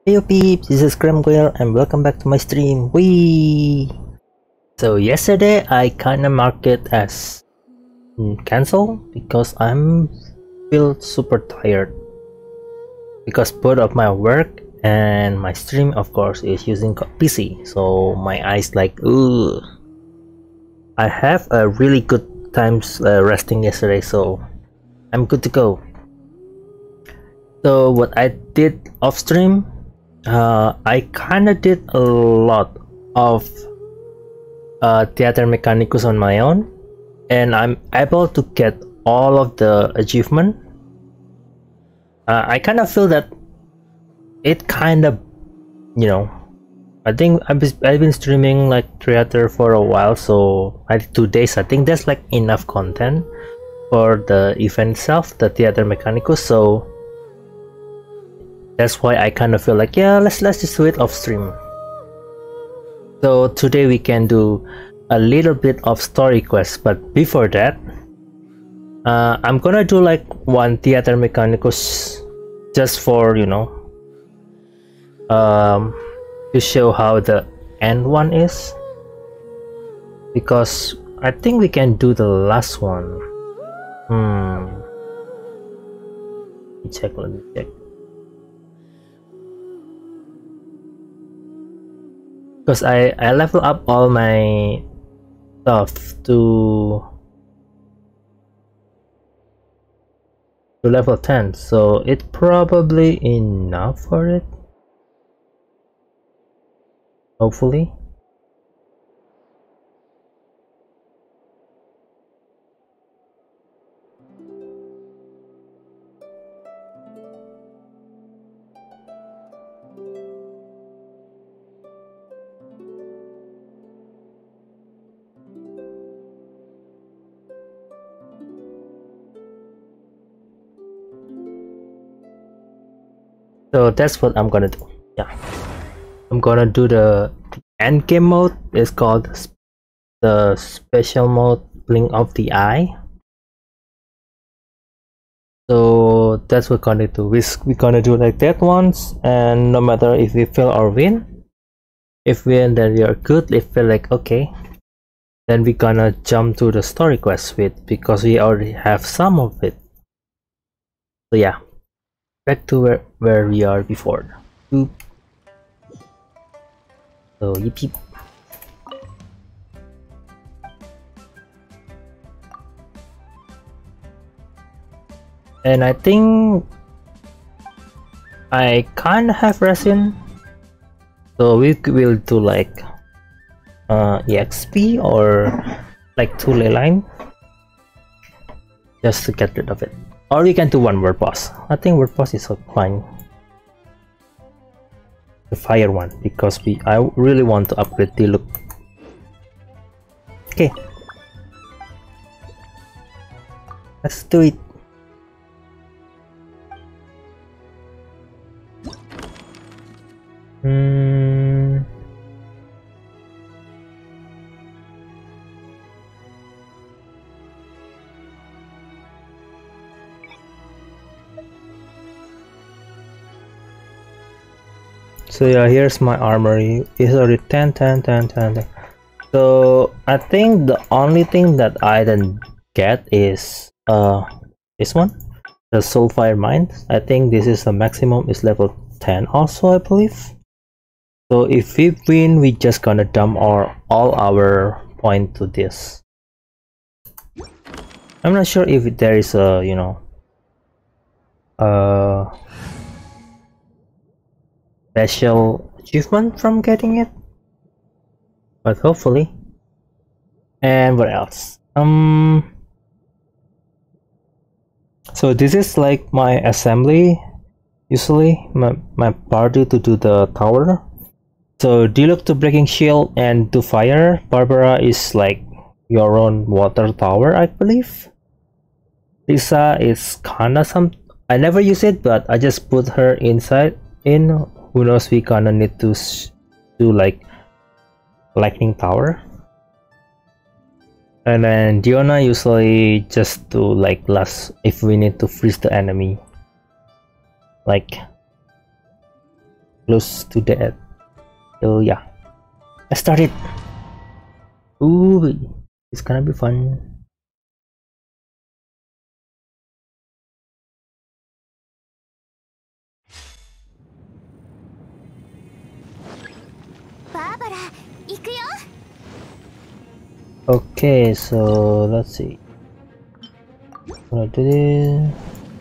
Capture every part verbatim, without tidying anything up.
Hey peeps, this is Kremguil and welcome back to my stream. Wee. So yesterday I kinda marked it as cancel because I'm feel super tired because both of my work and my stream of course is using P C, so my eyes like ugh. I have a really good times uh, resting yesterday, so I'm good to go. So what I did off stream, uh, I kinda did a lot of uh, Theater Mechanicus on my own, and I'm able to get all of the achievement. Uh, I kind of feel that it kind of, you know, I think I've been, I've been streaming like Theater for a while, so I two days. I think that's like enough content for the event itself, the Theater Mechanicus. So that's why I kind of feel like, yeah, let's let's just do it off stream. So today we can do a little bit of story quest, but before that, uh, I'm gonna do like one Theater Mechanicus just for, you know, um, to show how the end one is, because I think we can do the last one. Hmm. Let me check. Let me check. Because I, I level up all my stuff to to level ten, so it's probably enough for it, hopefully. So that's what I'm gonna do. Yeah, I'm gonna do the end game mode. It's called the special mode, Blink of the Eye. So that's what we're gonna do. We we're gonna do like that once, and no matter if we fail or win, if we win then we are good. If we like okay, then we're gonna jump to the story quest with, because we already have some of it. So yeah, back to where where we are before. Oop. So yippee. And I think I kind of have resin, so we will do like uh, E X P or like two ley line just to get rid of it. Or we can do one word boss. I think word boss is fine. The fire one, because we I really want to upgrade the look. Okay, let's do it. Hmm. So yeah, here's my armory. It's already ten, ten, ten, ten, ten. So I think the only thing that I didn't get is uh this one, the Soulfire Mine. I think this is the maximum is level ten also, I believe. So if we win, we just gonna dump our all our point to this. I'm not sure if there is a, you know, uh special achievement from getting it, but hopefully. And what else? Um so this is like my assembly, usually my, my party to do the tower. So Diluc to breaking shield and to fire. Barbara is like your own water tower, I believe. Lisa is kinda some, I never use it, but I just put her inside in. Who knows, we gonna need to do like lightning tower. And then Diona usually just do like last if we need to freeze the enemy, like close to death. So yeah, let's start it. Ooh, it's gonna be fun. Okay, so let's see. I'm gonna do this.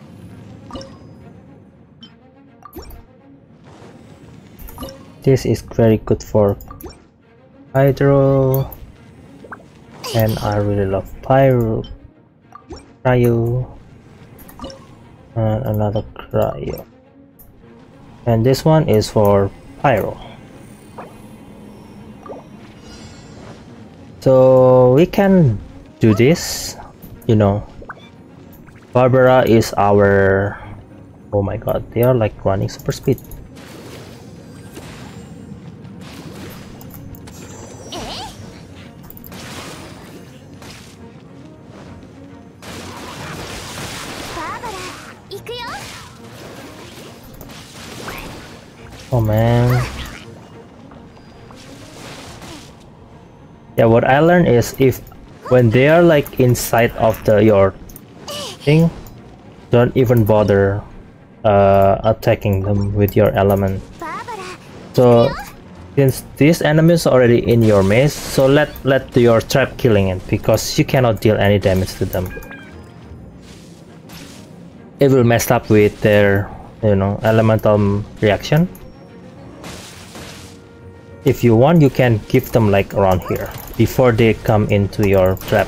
This is very good for Hydro, and I really love Pyro, Cryo, and another Cryo. And this one is for Pyro. So we can do this, you know. Barbara is our... Oh my god, they are like running super speed. Oh man. Yeah, what I learned is if when they are like inside of the your thing, don't even bother uh, attacking them with your element. So since these enemies are already in your maze, so let let your trap killing it, because you cannot deal any damage to them. It will mess up with their, you know, elemental reaction. If you want, you can give them like around here before they come into your trap.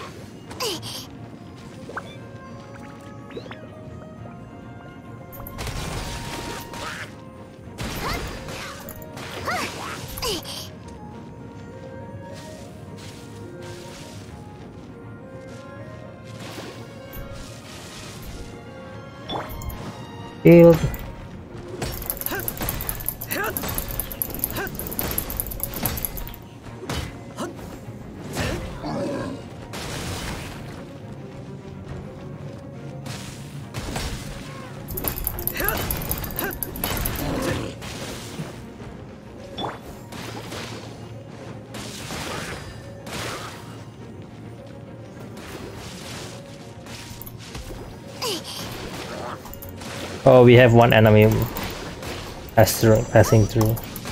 Shield. Oh, we have one enemy pass through, passing through.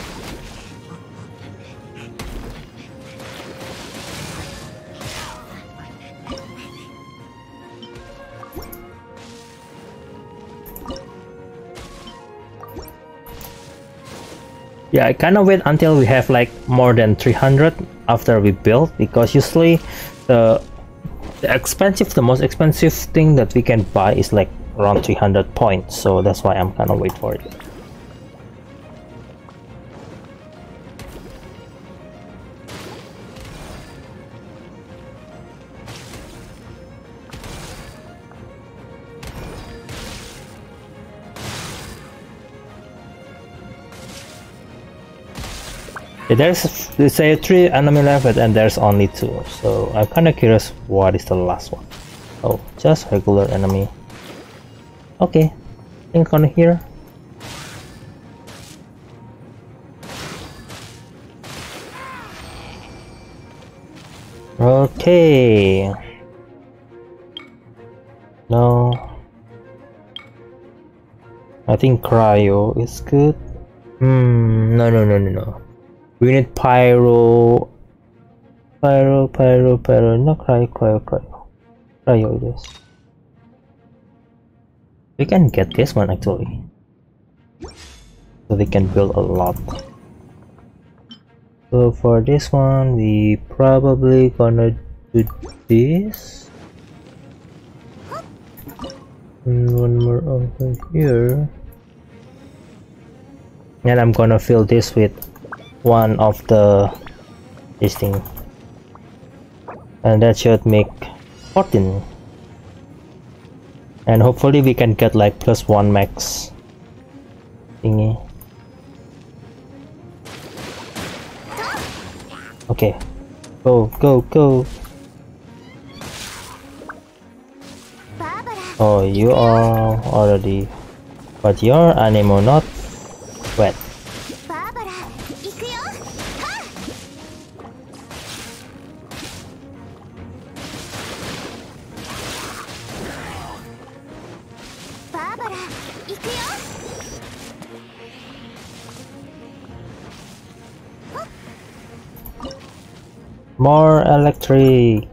Yeah, I kind of wait until we have like more than three hundred after we build, because usually the, the expensive, the most expensive thing that we can buy is like around three hundred points, so that's why I'm kind of wait for it. Yeah, there's, they say three enemy left and there's only two, so I'm kind of curious what is the last one. Oh, just regular enemy. Okay, think on here. Okay. No. I think Cryo is good. Hmm, no, no, no, no, no. We need Pyro. Pyro, Pyro, Pyro. No, Cryo, Cryo, Cryo. Cryo it is. We can get this one actually, so we can build a lot. So for this one, we probably gonna do this. And one more over here. And I'm gonna fill this with one of the this thing, and that should make fourteen. And hopefully we can get like plus one max thingy. Okay, go, go, go. Oh, you are already, but your animal not wet. More electric.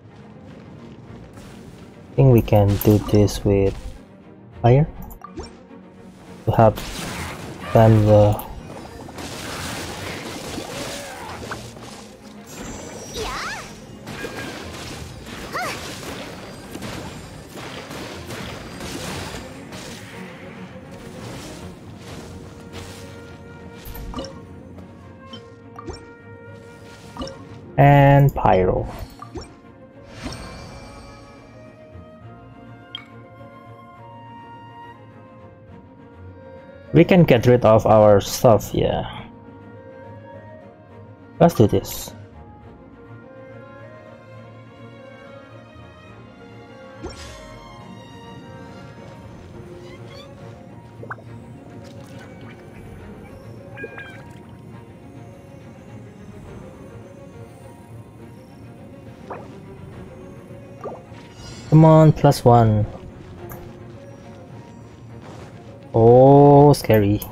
I think we can do this with fire to help them the and pyro. We can get rid of our stuff, yeah. Let's do this. Come on, plus one. Oh, scary.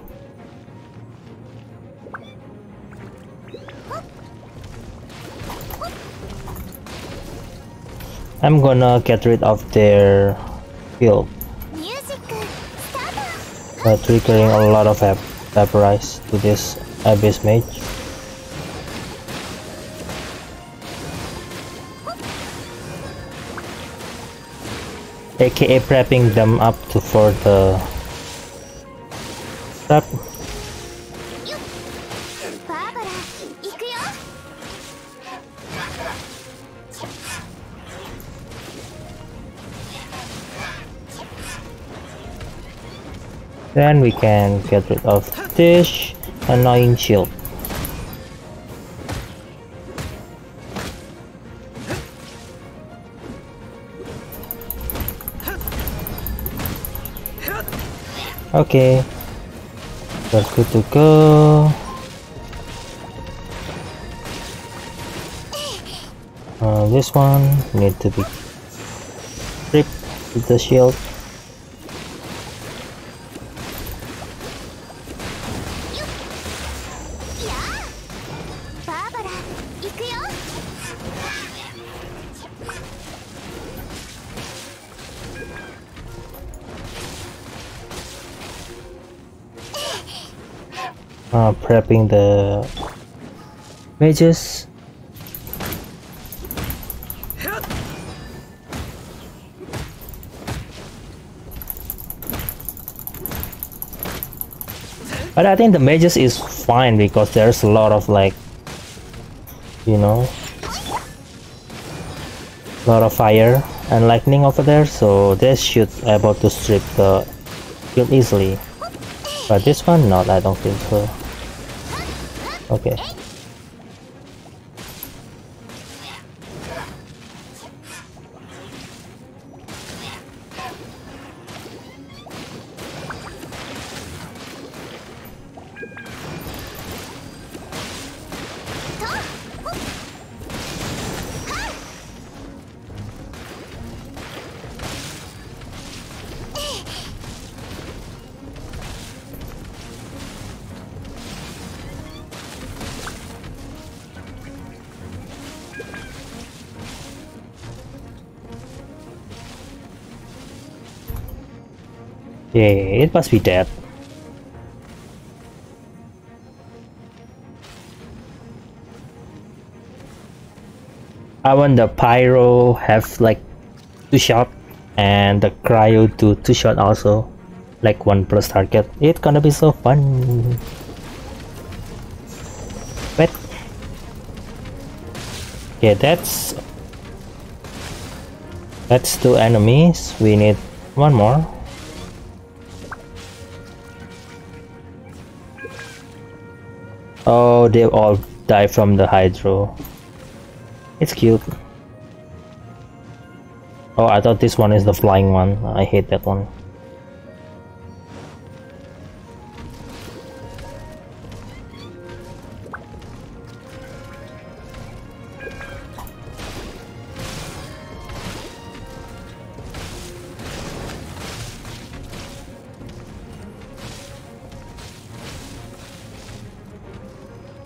I'm gonna get rid of their field by triggering a lot of vap vaporize to this Abyss Mage. aka prepping them up to for the trap. Then we can get rid of this annoying shield. Okay, that's good to go. Uh, this one need to be stripped with the shield. Uh, prepping the mages. But I think the mages is fine because there's a lot of like, you know, a lot of fire and lightning over there, so they should be able to strip the shield easily. But this one, not, I don't think so. Okay. Yeah, it must be dead. I want the pyro have like two shot and the cryo do two shot also, like one plus target. It's gonna be so fun. Wait. Yeah, that's that's two enemies. We need one more. Oh, they all die from the hydro. It's cute. Oh, I thought this one is the flying one. I hate that one.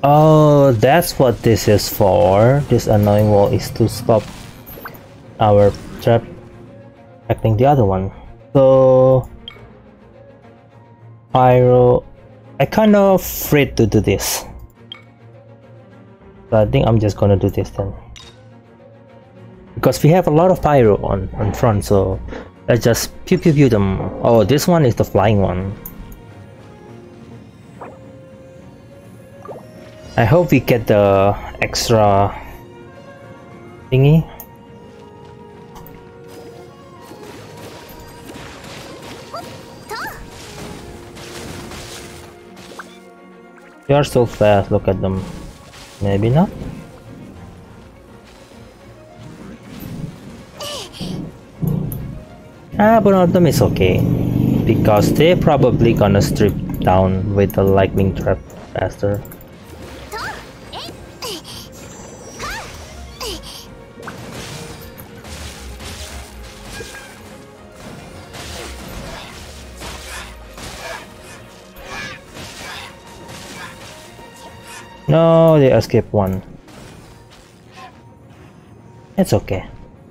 Oh, that's what this is for. This annoying wall is to stop our trap affecting the other one. So pyro, I kind of afraid to do this. So I think I'm just gonna do this then. Because we have a lot of pyro on, on front, so let's just pew pew pew them. Oh, this one is the flying one. I hope we get the extra thingy. They are so fast, look at them. Maybe not? Ah, but one of them is okay. Because they're probably gonna strip down with the lightning trap faster. No, they escaped one. It's okay.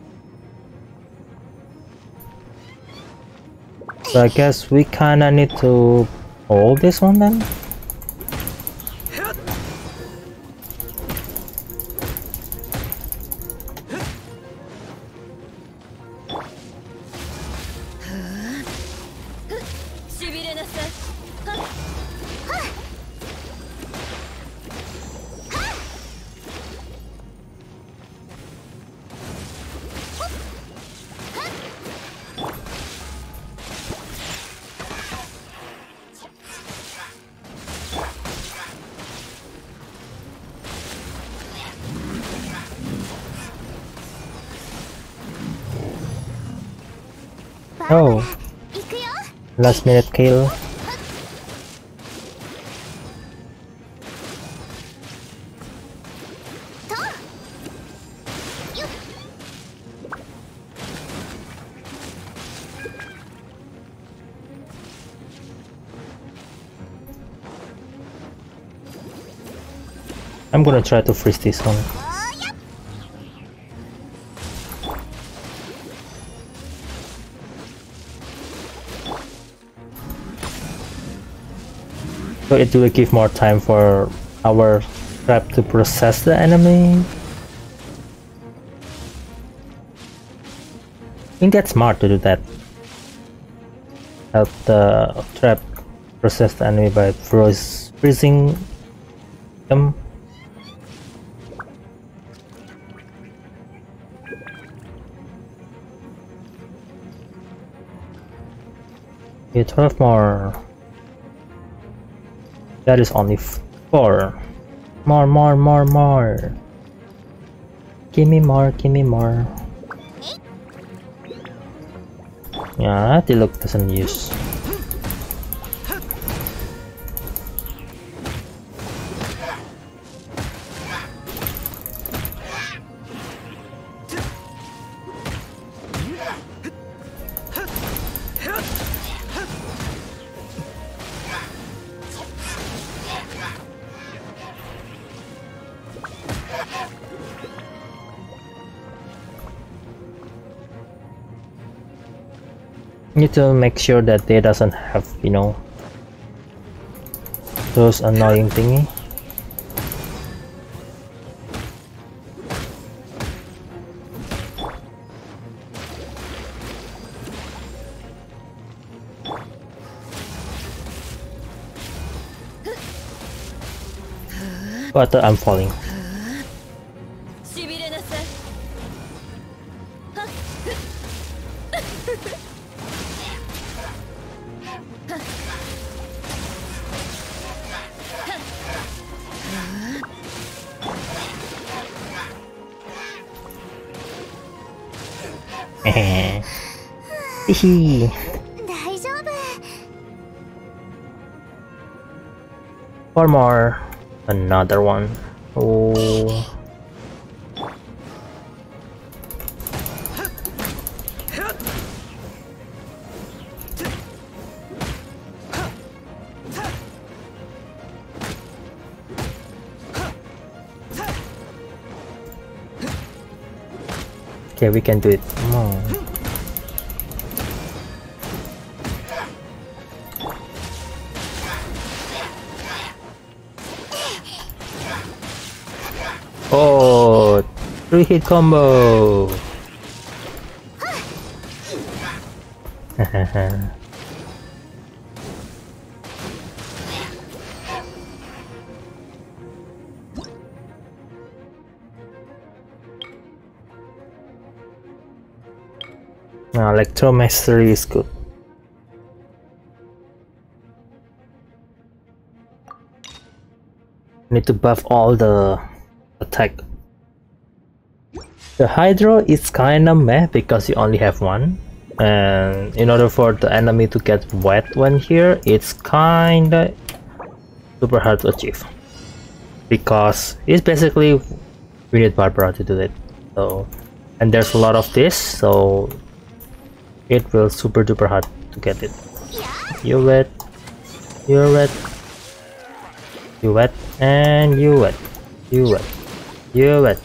So I guess we kinda need to hold this one then? Oh, last minute kill. I'm gonna try to freeze this one. So it will give more time for our trap to process the enemy. I think that's smart to do that. Help the trap process the enemy by froze, freezing them. Okay, twelve more. That is only four. More, more, more, more. Give me more, give me more. Yeah, the look doesn't use. Need to make sure that they doesn't have, you know, those annoying thingy. But uh, I'm falling. Hehe. Four more. Another one. Oh. Okay, we can do it. Come on. Oh, three hit combo. Now, Electro Mastery is good. Need to buff all the attack. The Hydro is kinda meh because you only have one, and in order for the enemy to get wet when here, it's kinda super hard to achieve because it's basically we need Barbara to do it. So, and there's a lot of this, so it will super duper hard to get it. You wet, you wet, you wet, and you wet, you wet, you wet.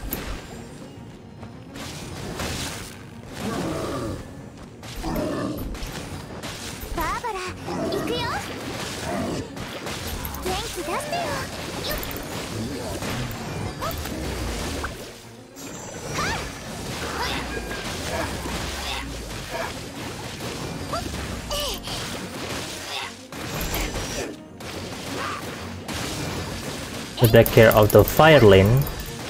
To take care of the fire lane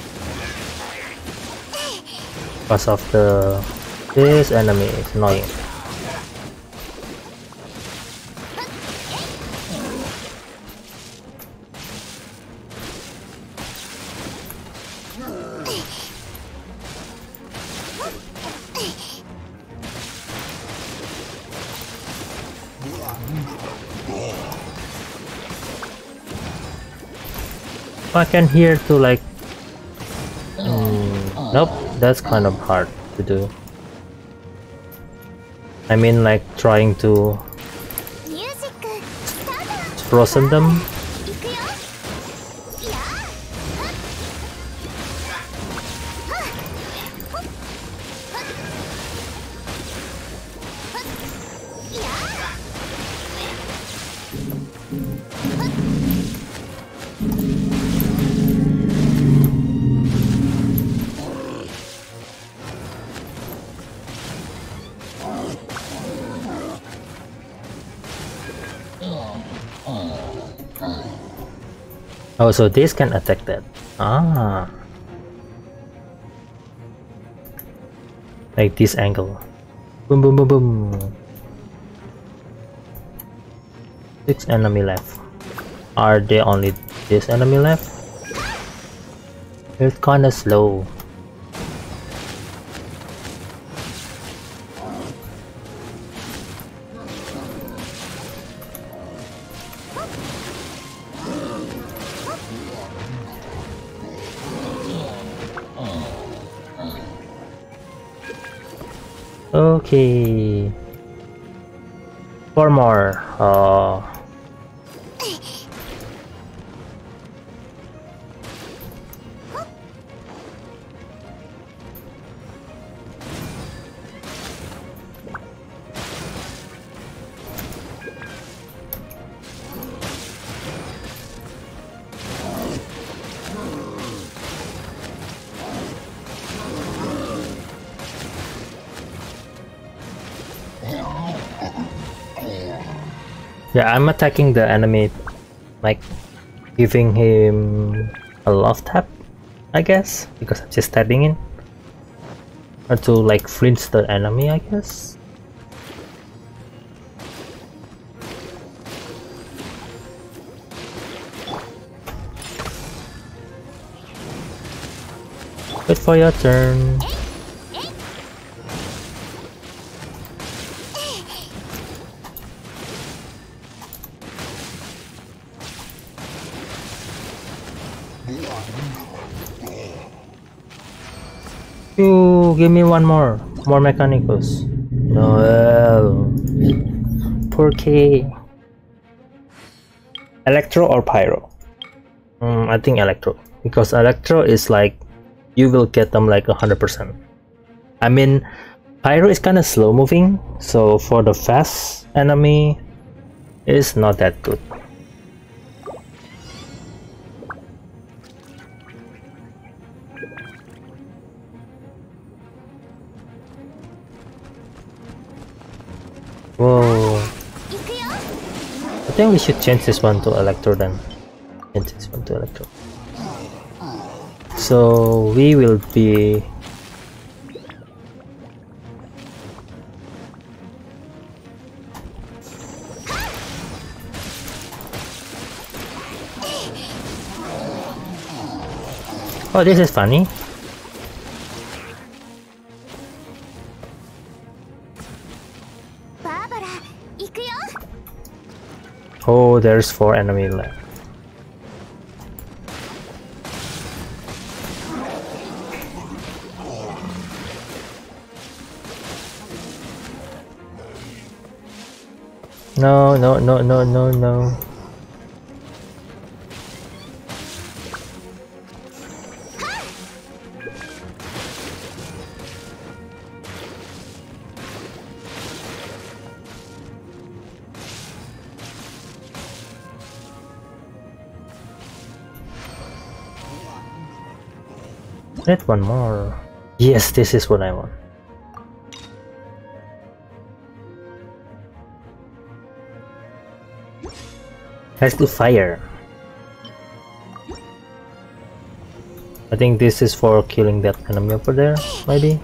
because of the this enemy is annoying. I can hear to like mm, nope, that's kind of hard to do. I mean like trying to frozen them. Oh, so this can attack that. Ah. Like this angle. Boom, boom, boom, boom. Six enemy left. Are there only this enemy left? It's kinda slow. Okay, four more. Uh, yeah, I'm attacking the enemy, like giving him a love tap, I guess, because I'm just tapping in, or to like flinch the enemy, I guess. Wait for your turn. You give me one more, more Mechanicus. No, poor K. Electro or Pyro? Mm, I think Electro, because Electro is like you will get them like a hundred percent. I mean, Pyro is kind of slow moving, so for the fast enemy, it's not that good. Whoa. I think we should change this one to Electro then. Change this one to Electro. So we will be... Oh, this is funny. Oh, there's four enemies left. No, no, no, no, no, no. Need one more. Yes, this is what I want. Has to fire. I think this is for killing that enemy over there, maybe.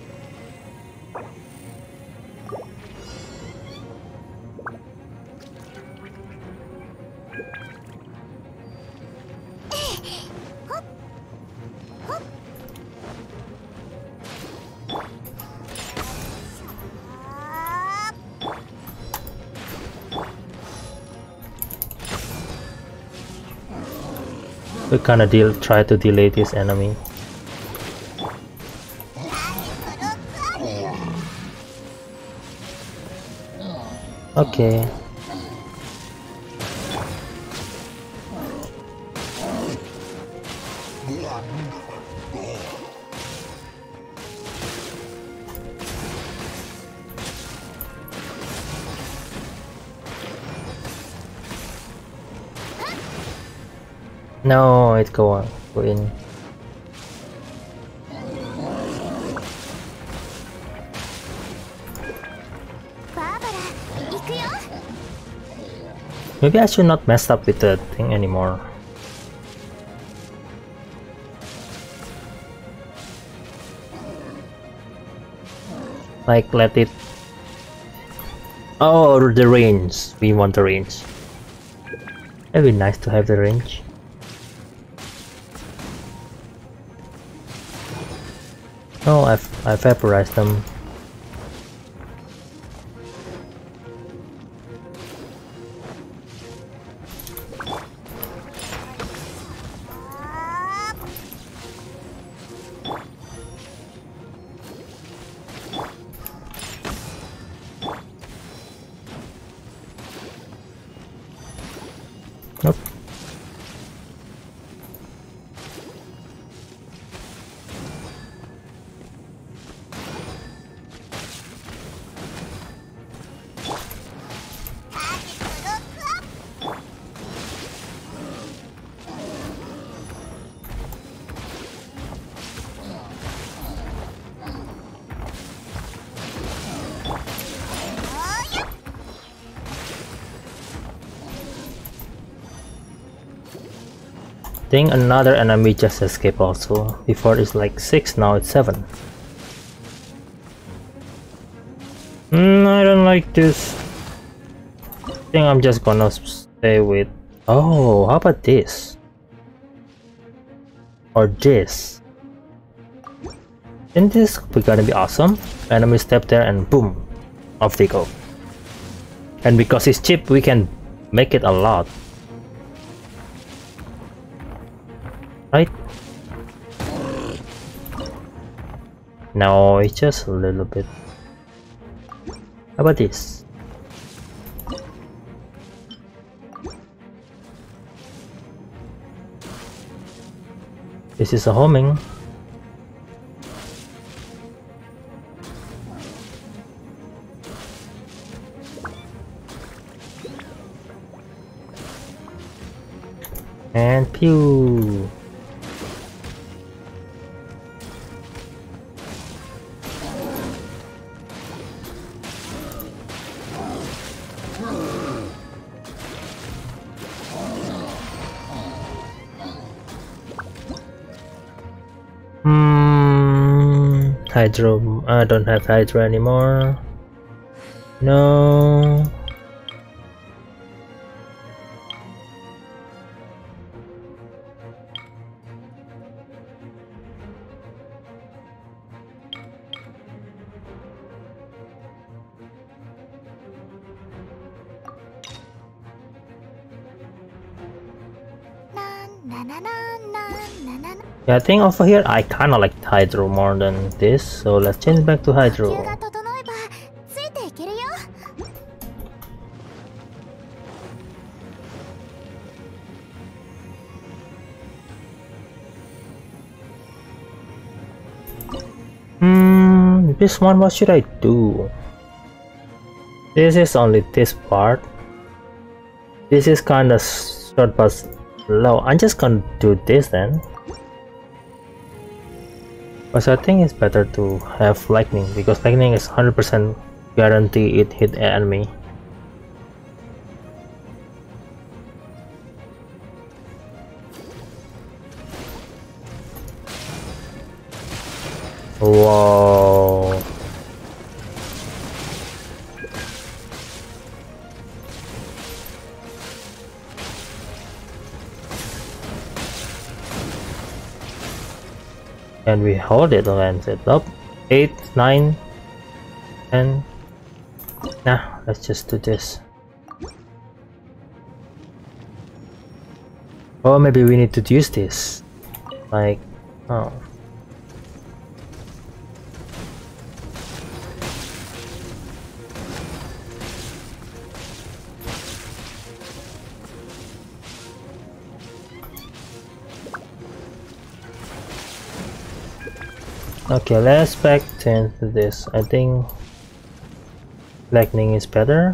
We kinda deal try to delay this enemy. Okay. No, it go on, go in. Maybe I should not mess up with the thing anymore. Like, let it... Oh, the range. We want the range. It'd be nice to have the range. Oh, I've, I've vaporized them. Nope. I think another enemy just escaped also. Before it's like six, now it's seven. Mm, I don't like this. I think I'm just gonna stay with... Oh, how about this? Or this? Isn't this gonna be awesome? Enemy step there and boom, off they go. And because it's cheap, we can make it a lot. Right? No, it's just a little bit. How about this? This is a homing. And pew. Hmm, Hydro. I don't have Hydro anymore. No. Yeah, I think over here I kinda like Hydro more than this, so let's change back to Hydro. Hmm, this one, what should I do? This is only this part. This is kinda short but low. I'm just gonna do this then. Because I think it's better to have lightning, because lightning is one hundred percent guarantee it hit enemy. Whoa. And we hold it and set up eight, nine, ten. Nah, let's just do this. Or maybe we need to use this. Like, oh. Okay, let's back to this. I think lightning is better.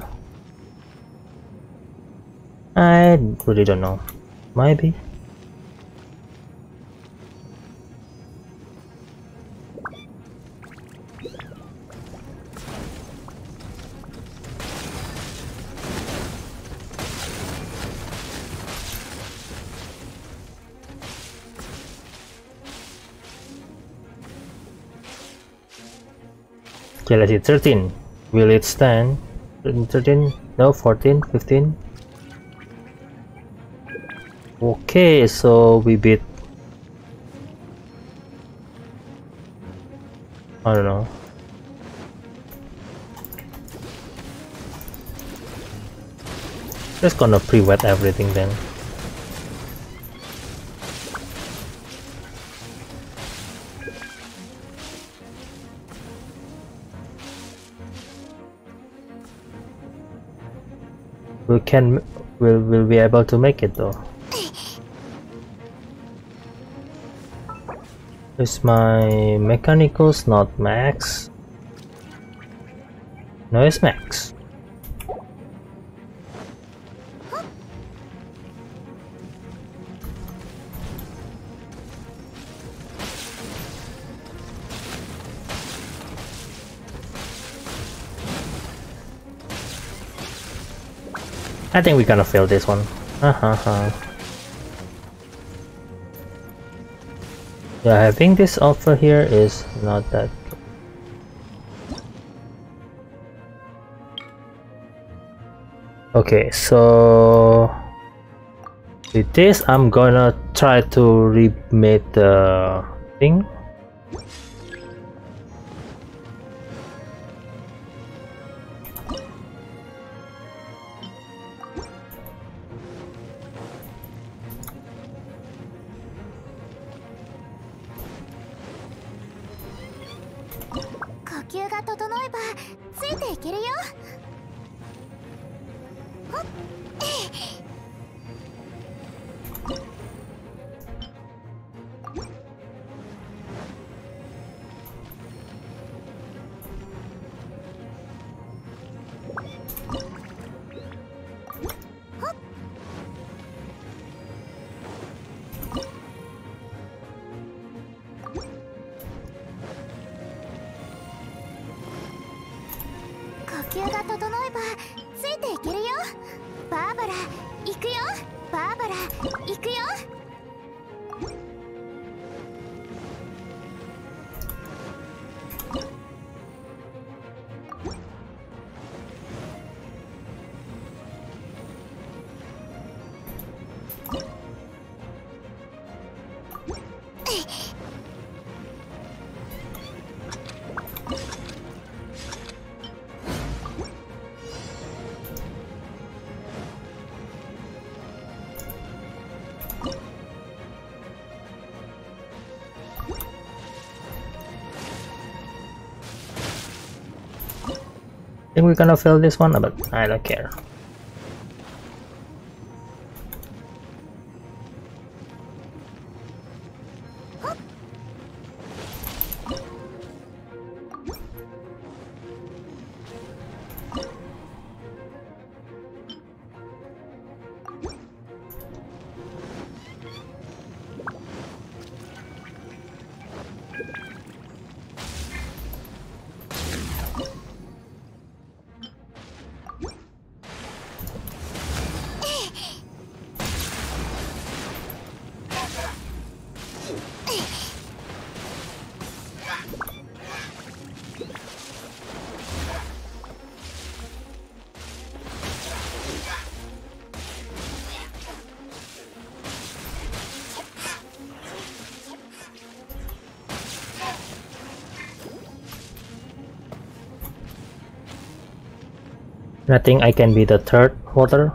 I really don't know. Maybe. Okay, let's see. thirteen. Will it stand? thirteen? No, fourteen, fifteen. Okay, so we beat. I don't know. Just gonna pre-wet everything then. We can, will will be able to make it though. Is my mechanicals not max? No, it's max. I think we're gonna fail this one. Uh-huh. Yeah, having this offer here is not that good. Okay, so with this I'm gonna try to remake the thing. think we're gonna fail this one, but I don't care. I think I can be the third water.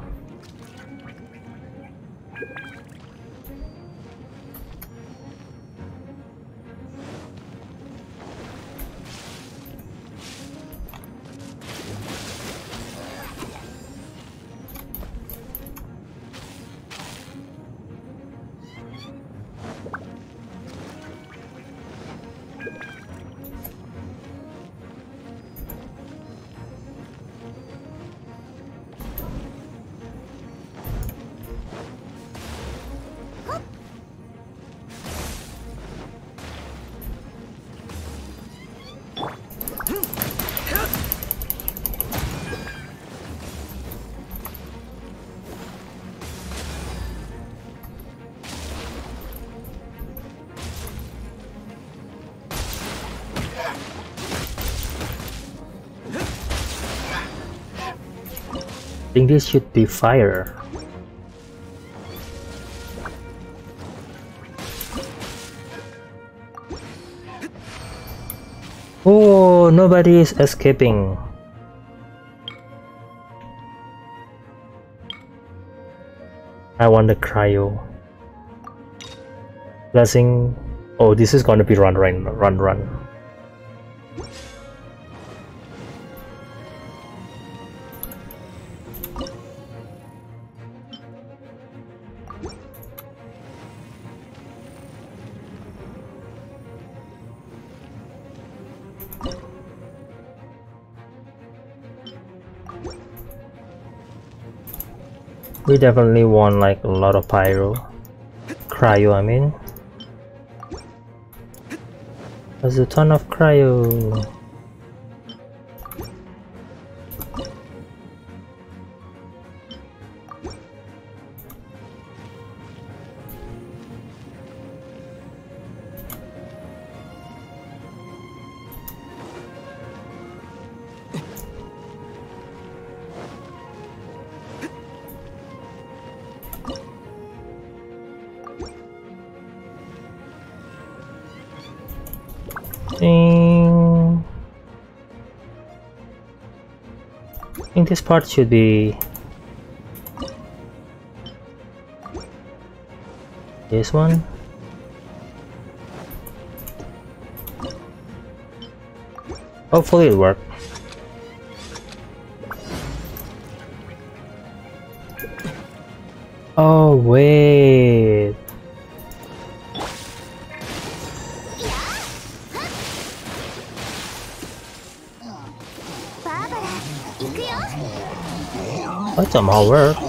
I think this should be fire. Oh, nobody is escaping. I want the cryo. Blessing. Oh, this is gonna be run, run, run, run. We definitely want like a lot of pyro. Cryo, I mean. There's a ton of cryo. Ding. I think this part should be this one. Hopefully it'll work. Oh wait. That somehow worked.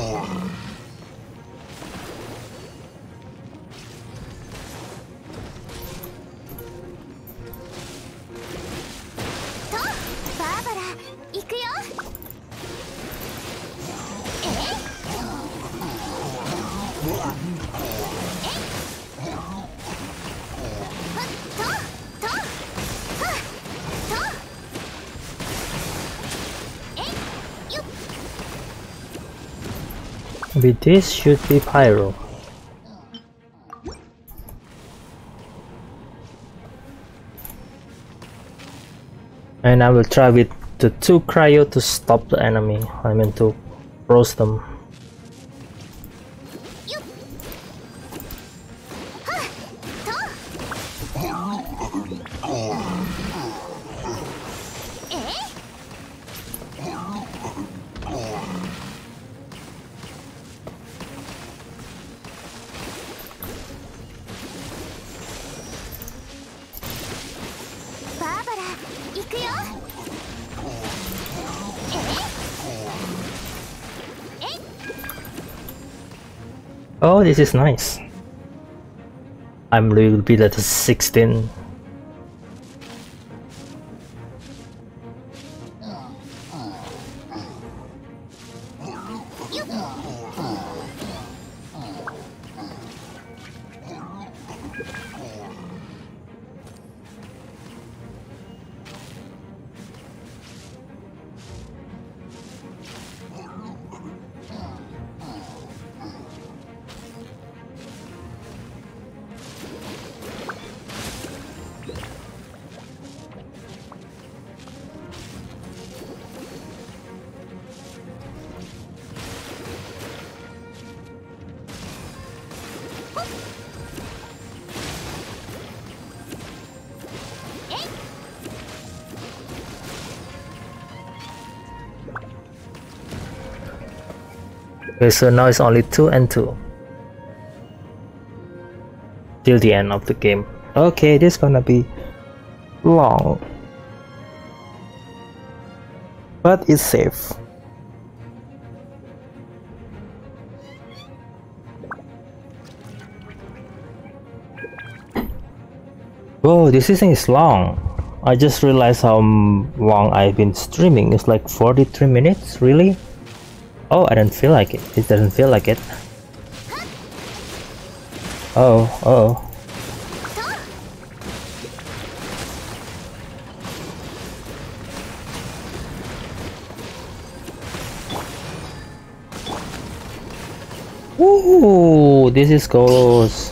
With this should be pyro. And I will try with the two cryo to stop the enemy. I mean to roast them. Oh, this is nice. I'm will be at sixteen. Okay, so now it's only two and two till the end of the game. Okay, this is gonna be long, but it's safe. Whoa, this season is long. I just realized how long I've been streaming. It's like forty-three minutes, really? Oh, I don't feel like it. It doesn't feel like it. Oh, oh. Ooh, this is close.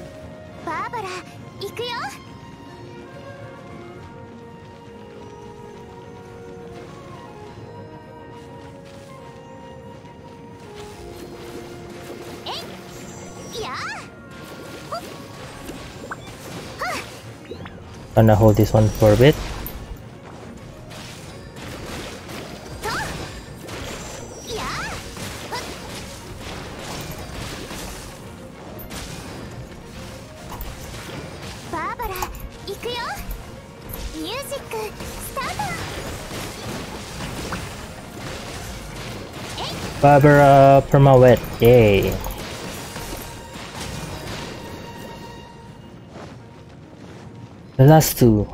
Gonna hold this one for a bit. Barbara Permawet, yay! The last two.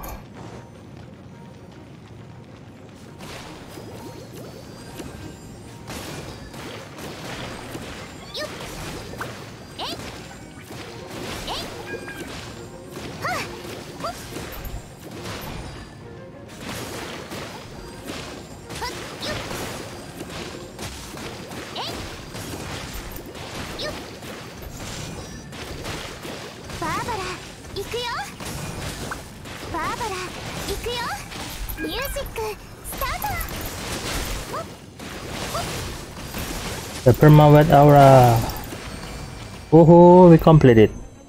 The Permawet Aura. Woohoo, we completed.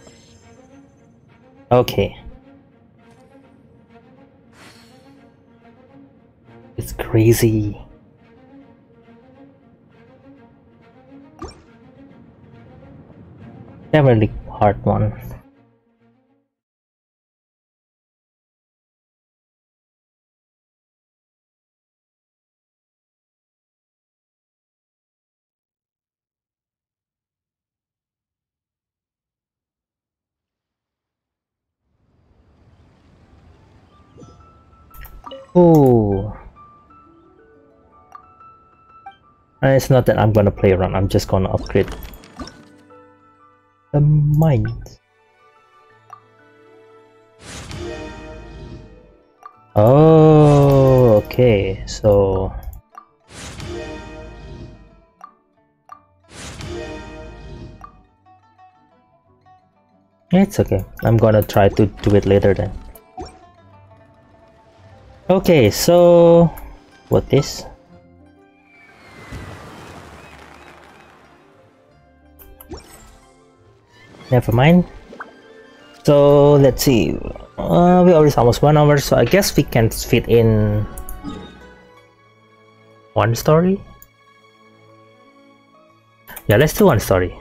Okay. It's crazy. Definitely hard one. Oh, and it's not that I'm gonna play around, I'm just gonna upgrade the mind. Oh, okay, so it's okay, I'm gonna try to do it later then. Okay, so what this? Never mind. So let's see. Uh, we already almost one hour, so I guess we can fit in one story. Yeah, let's do one story.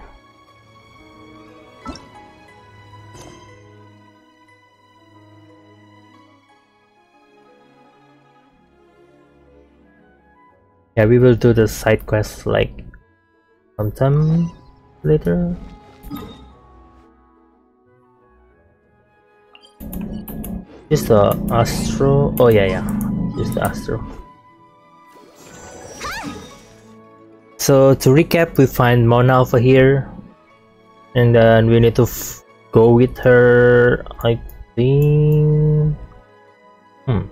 Yeah, we will do the side quest like sometime later. Just the Astro. Oh yeah, yeah. Just the Astro. So to recap, we find Mona over here, and then we need to f go with her. I think. Hmm.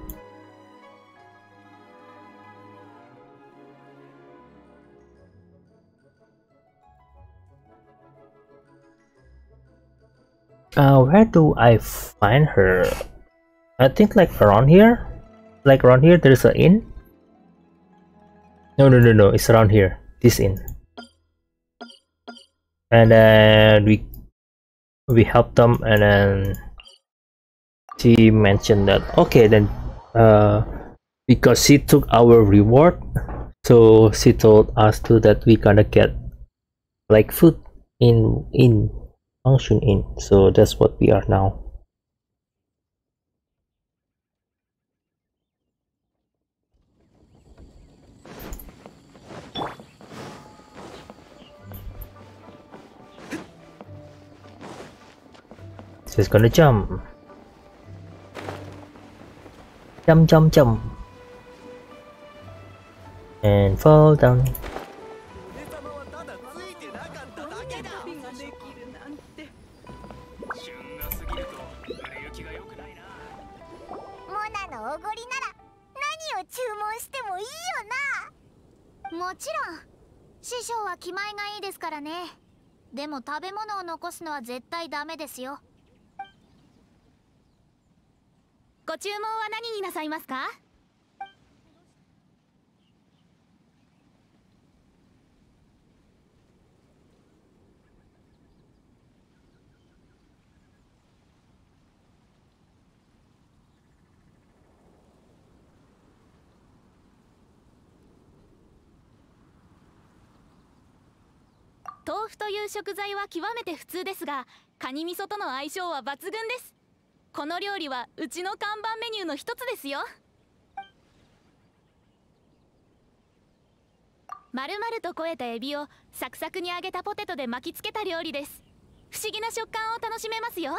Uh, where do I find her? I think like around here. Like around here, there's an inn. No, no, no, no. It's around here. This inn. And then we we helped them, and then she mentioned that okay, then uh, because she took our reward, so she told us too that we gonna get like food in in function in. So that's what we are now. She's gonna jump. Jump, jump, jump. And fall down. もちろん師匠は気前がいいですからね。でも食べ物を残すのは絶対ダメですよ。ご注文は何になさいますか？豆腐という食材は極めて普通ですが、カニ味噌との相性は抜群です。この料理はうちの看板メニューの一つですよ。丸々と肥えたエビをサクサクに揚げたポテトで巻きつけた料理です。不思議な食感を楽しめますよ。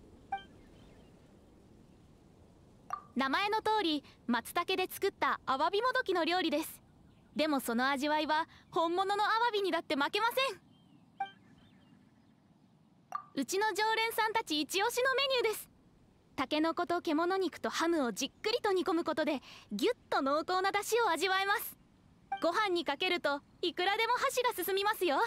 名前の通り松茸で作ったアワビもどきの料理です。でもその味わいは本物のアワビにだって負けません。うちの常連さんたち一押しのメニューです。タケノコと獣肉とハムをじっくりと煮込むことでギュッと濃厚な出汁を味わえます。ご飯にかけるといくらでも箸が進みますよ。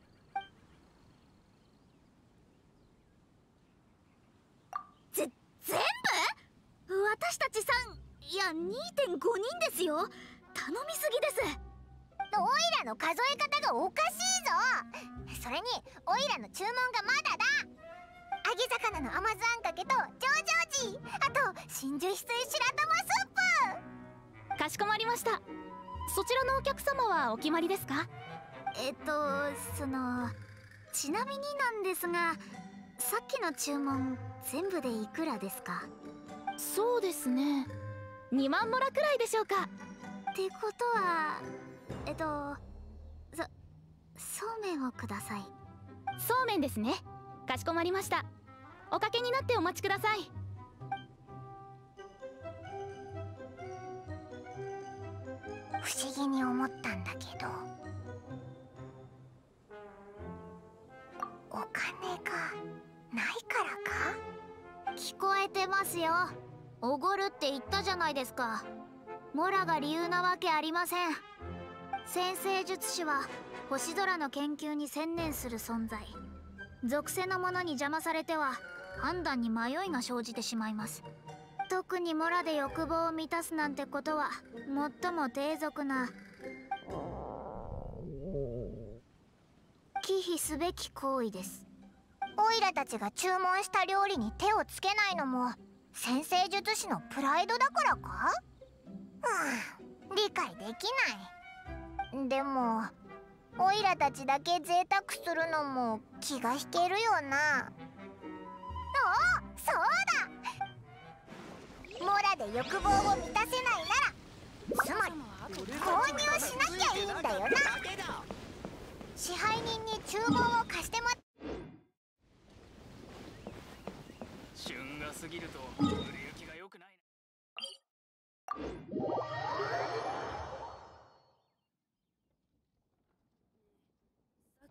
ぜ全部？私たちさんいや にてんご 人ですよ。頼みすぎです。 オイラの数え方がおかしいぞ。それにオイラの注文がまだだ。揚げ魚の甘酢あんかけと上々地、あと真珠翡翠白玉スープ。 かしこまりました。そちらのお客様はお決まりですか？えっとそのちなみになんですが、さっきの注文全部でいくらですか？そうですね、にまんモラくらいでしょうか。ってことはえっとそそうめんをください。そうめんですね。かしこまりました。おかけになってお待ちください。 不思議に思ったんだけど、お金がないからか？ 聞こえてますよ。おごるって言ったじゃないですか。モラが理由なわけありません。占星術師は星空の研究に専念する存在。属性のものに邪魔されては判断に迷いが生じてしまいます。特にモラで欲望を満たすなんてことは最も低俗な忌避すべき行為です。 オイラたちが注文した料理に手をつけないのも占星術師のプライドだからか？うん、理解できない。でもオイラたちだけ贅沢するのも気が引けるよな。あ、そうだ。モラで欲望を満たせないなら、つまり購入しなきゃいいんだよな。支配人に注文を貸して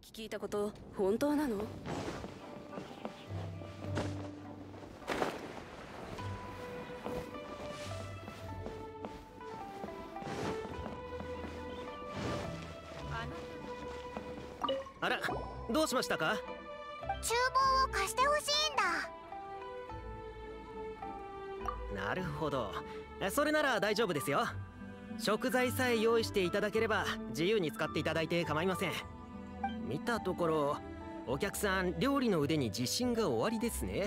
聞いたこと本当なの？ あら、どうしましたか？ 厨房を貸してほしいんだ。 なるほど、それなら大丈夫ですよ。食材さえ用意していただければ自由に使っていただいて構いません。見たところお客さん料理の腕に自信がおありですね。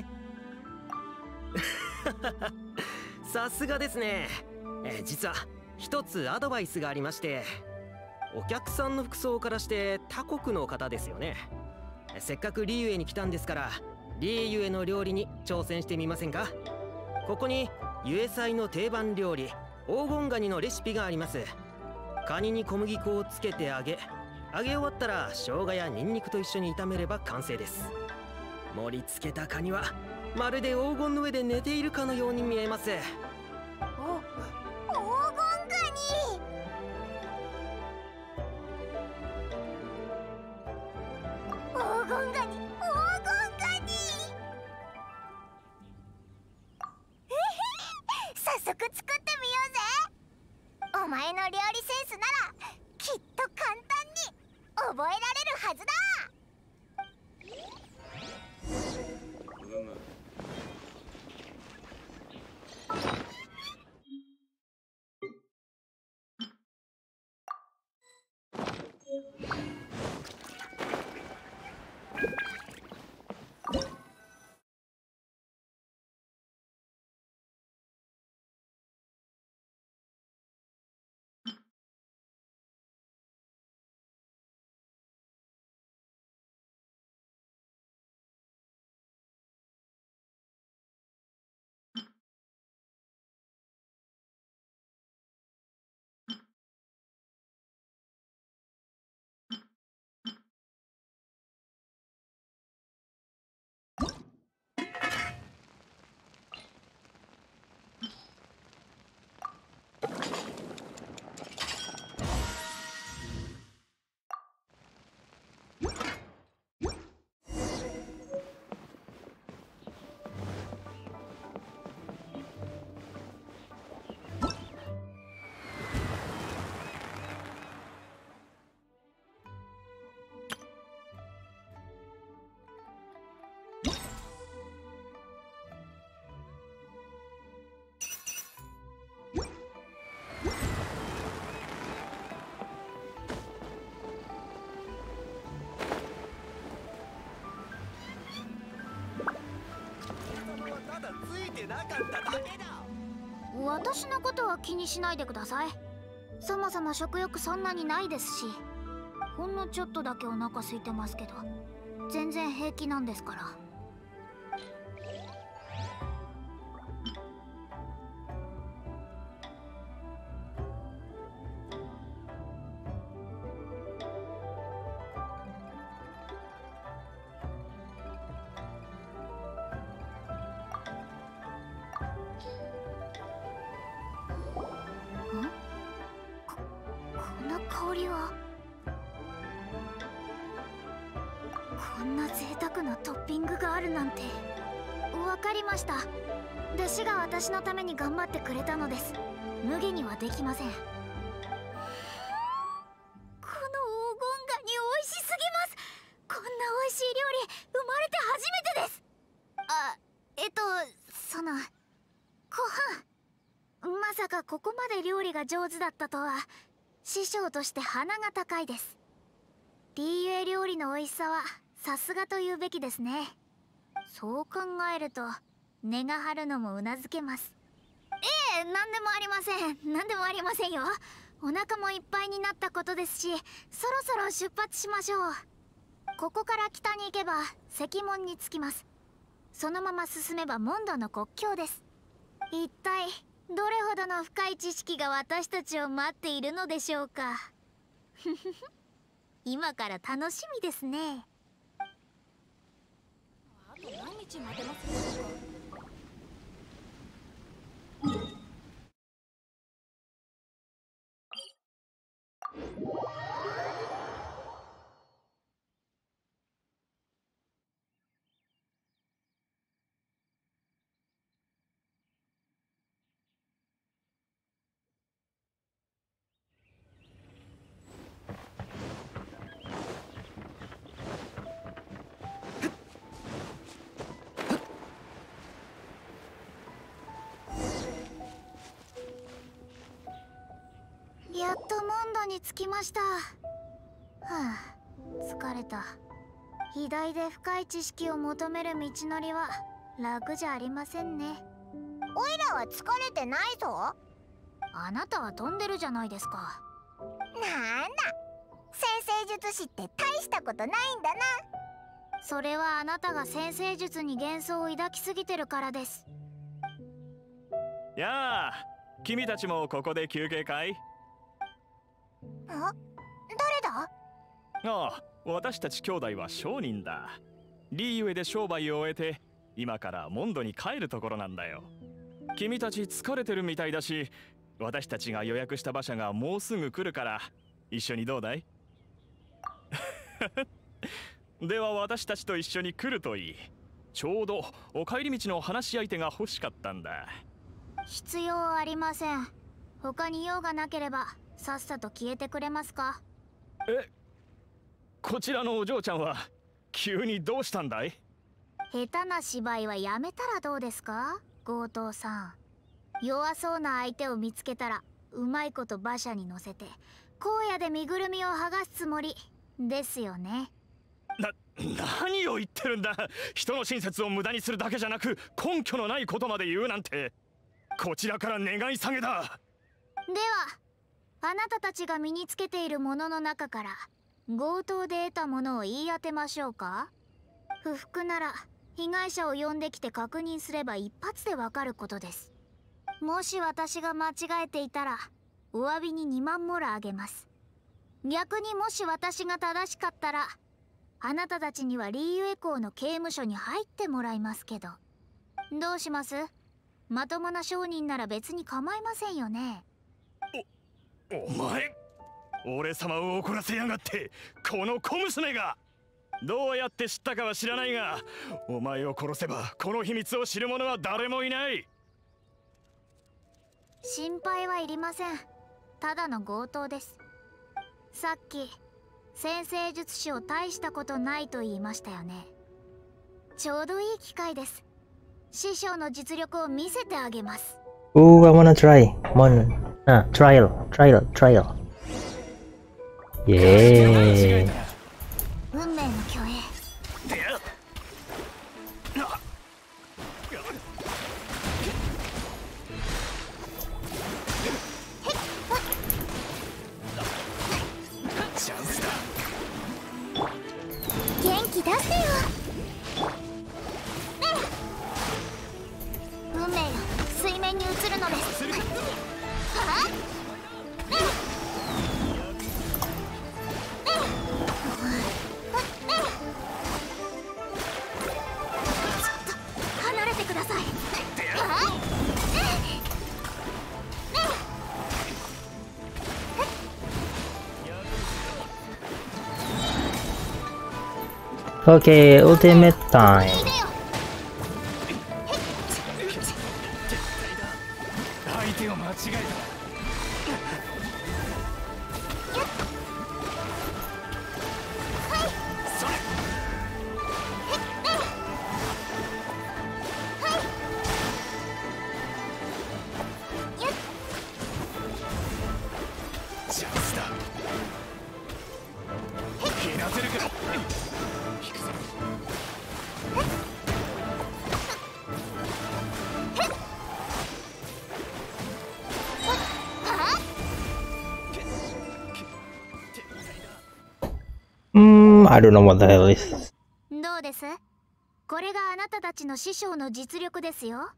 さすがですね。え実は一つアドバイスがありまして、お客さんの服装からして他国の方ですよね。せっかくリーユエに来たんですから、リーユエの料理に挑戦してみませんか？ここにユエ菜の定番料理黄金ガニのレシピがあります。カニに小麦粉をつけて揚げ、揚げ終わったら生姜やニンニクと一緒に炒めれば完成です。盛り付けたカニはまるで黄金の上で寝ているかのように見えます。 お、黄金ガニ。黄金ガニ、黄金ガニ。えへ、早速作ってみようぜ。お前の料理センスならきっと簡単に覚えられるはずだ。私のことは気にしないでください。そもそも食欲そんなにないですし、ほんのちょっとだけお腹空いてますけど全然平気なんですから。香りは。こんな贅沢なトッピングがあるなんて。わかりました。弟子が私のために頑張ってくれたのです。無下にはできません。この黄金ガニ美味しすぎます。こんな美味しい料理生まれて初めてです。あ、えっとそのご飯、まさかここまで料理が上手だったとは。師匠として鼻が高いです。リーユエ料理の美味しさはさすがと言うべきですね。そう考えると根が張るのもうなずけます。ええ、何でもありません。何でもありませんよ。お腹もいっぱいになったことですし、そろそろ出発しましょう。ここから北に行けば石門に着きます。そのまま進めばモンドの国境です。一体どれほどの深い知識が私たちを待っているのでしょうか。ふふふ、今から楽しみですね。 あと何日待てますでしょうか。 っとモンドに着きました。はあ、疲れた。偉大で深い知識を求める道のりは楽じゃありませんね。 おいらは疲れてないぞ。 あなたは飛んでるじゃないですか。 なんだ、先生術師って大したことないんだな。 それはあなたが先生術に幻想を抱きすぎてるからです。 やあ、君たちもここで休憩かい？ あ、誰だ？ ああ、私たち兄弟は商人だ。リーユエで商売を終えて今からモンドに帰るところなんだよ。君たち疲れてるみたいだし、私たちが予約した馬車がもうすぐ来るから一緒にどうだい？では私たちと一緒に来るといい。ちょうどお帰り道の話し相手が欲しかったんだ。 必要ありません。他に用がなければさっさと消えてくれますか？ え、こちらのお嬢ちゃんは急にどうしたんだい？ 下手な芝居はやめたらどうですか、強盗さん。弱そうな相手を見つけたらうまいこと馬車に乗せて荒野で身ぐるみを剥がすつもりですよね。 な、何を言ってるんだ。人の親切を無駄にするだけじゃなく根拠のないことまで言うなんて。こちらから願い下げだ。では、 あなたたちが身につけているものの中から強盗で得たものを言い当てましょうか。不服なら被害者を呼んできて確認すれば一発でわかることです。もし私が間違えていたらお詫びににまんモラあげます。逆にもし私が正しかったらあなたたちにはリーユエ港の刑務所に入ってもらいますけど、どうします？まともな商人なら別に構いませんよね。 お、お前、俺様を怒らせやがって、この小娘が。どうやって知ったかは知らないが、お前を殺せばこの秘密を知る者は誰もいない。 心配はいりません。ただの強盗です。さっき先生術師を大したことないと言いましたよね。ちょうどいい機会です。師匠の実力を見せてあげます。 Ooh, I wanna try. One. Ah, trial, trial, trial. Yeah. 運命の虚栄。元気出せよ。運命よ、水面に映るのです。はあ？ Okay, ultimate time. 相手を間違えた。 Hmm, I don't know what the hell is. どうです？これがあなたたちの師匠の実力ですよ。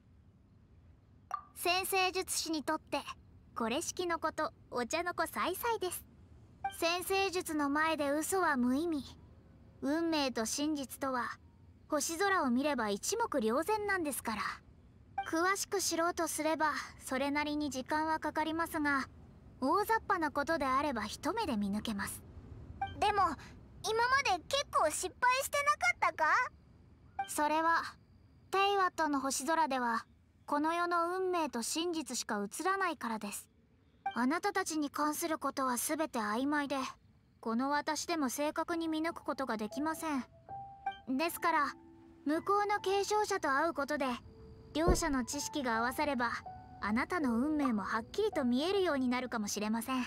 先生術師にとってこれ式のことお茶の子さいさいです。先生術の前で嘘は無意味。運命と真実とは星空を見れば一目瞭然なんですから。詳しく知ろうとすればそれなりに時間はかかりますが、大雑把なことであれば一目で見抜けます。 でも今まで結構失敗してなかったか？ それはテイワットの星空ではこの世の運命と真実しか映らないからです。あなたたちに関することは全て曖昧で、この私でも正確に見抜くことができません。ですから向こうの継承者と会うことで両者の知識が合わさればあなたの運命もはっきりと見えるようになるかもしれません。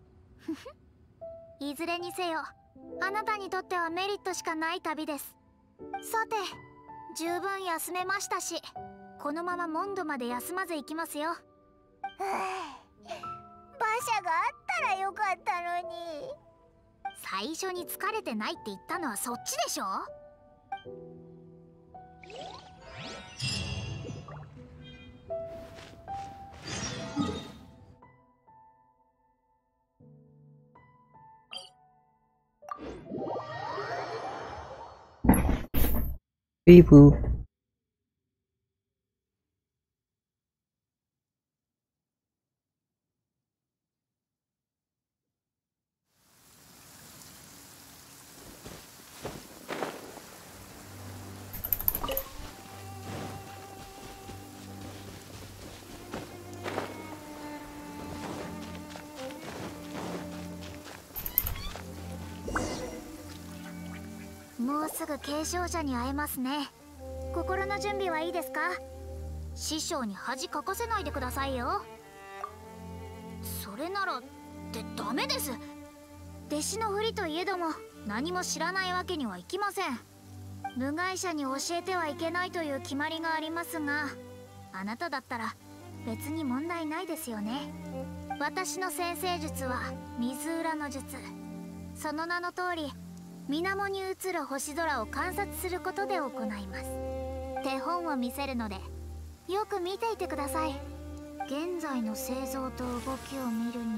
いずれにせよ、あなたにとってはメリットしかない旅です。さて、十分休めましたし、このままモンドまで休まず行きますよ。 馬車があったらよかったのに。 最初に疲れてないって言ったのはそっちでしょ。 ビブ。 もうすぐ継承者に会えますね。心の準備はいいですか？師匠に恥かかせないでくださいよ。それならってダメです。弟子のふりといえども何も知らないわけにはいきません。部外者に教えてはいけないという決まりがありますが、あなただったら別に問題ないですよね。私の先生術は水裏の術。その名の通り、水面に映る星空を観察することで行います。手本を見せるのでよく見ていてください。現在の製造と動きを見るに、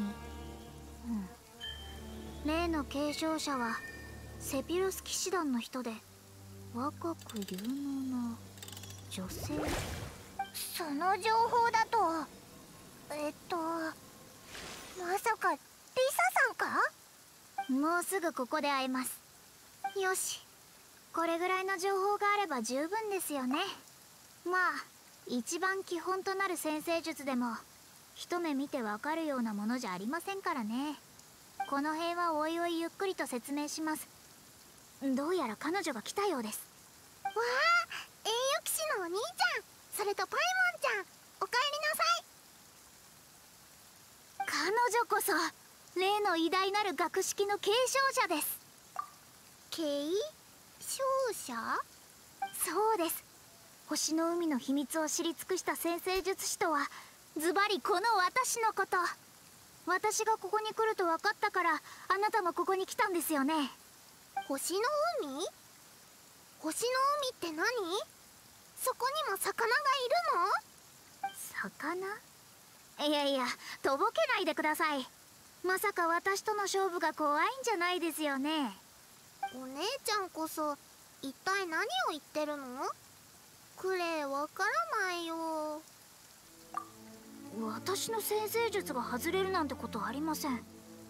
うん、例の継承者はセピロス騎士団の人で若く有能な女性。 その情報だと、えっとまさかリサさんか？ もうすぐここで会えます。よし、これぐらいの情報があれば十分ですよね。まあ一番基本となる先生術でも一目見てわかるようなものじゃありませんからね。この辺はおいおいゆっくりと説明します。どうやら彼女が来たようです。 わあ、栄誉騎士のお兄ちゃん、それとパイモンちゃん、おかえりなさい。 彼女こそ例の偉大なる学識の継承者です。 継承者？ そうです。星の海の秘密を知り尽くした先生術師とはズバリこの私のこと。私がここに来ると分かったからあなたもここに来たんですよね。 星の海？星の海って何？そこにも魚がいるの？ 魚？いやいや、とぼけないでください。まさか私との勝負が怖いんじゃないですよね。 お姉ちゃんこそ一体何を言ってるの？クレイわからないよ。 私の先生術が外れるなんてことありません。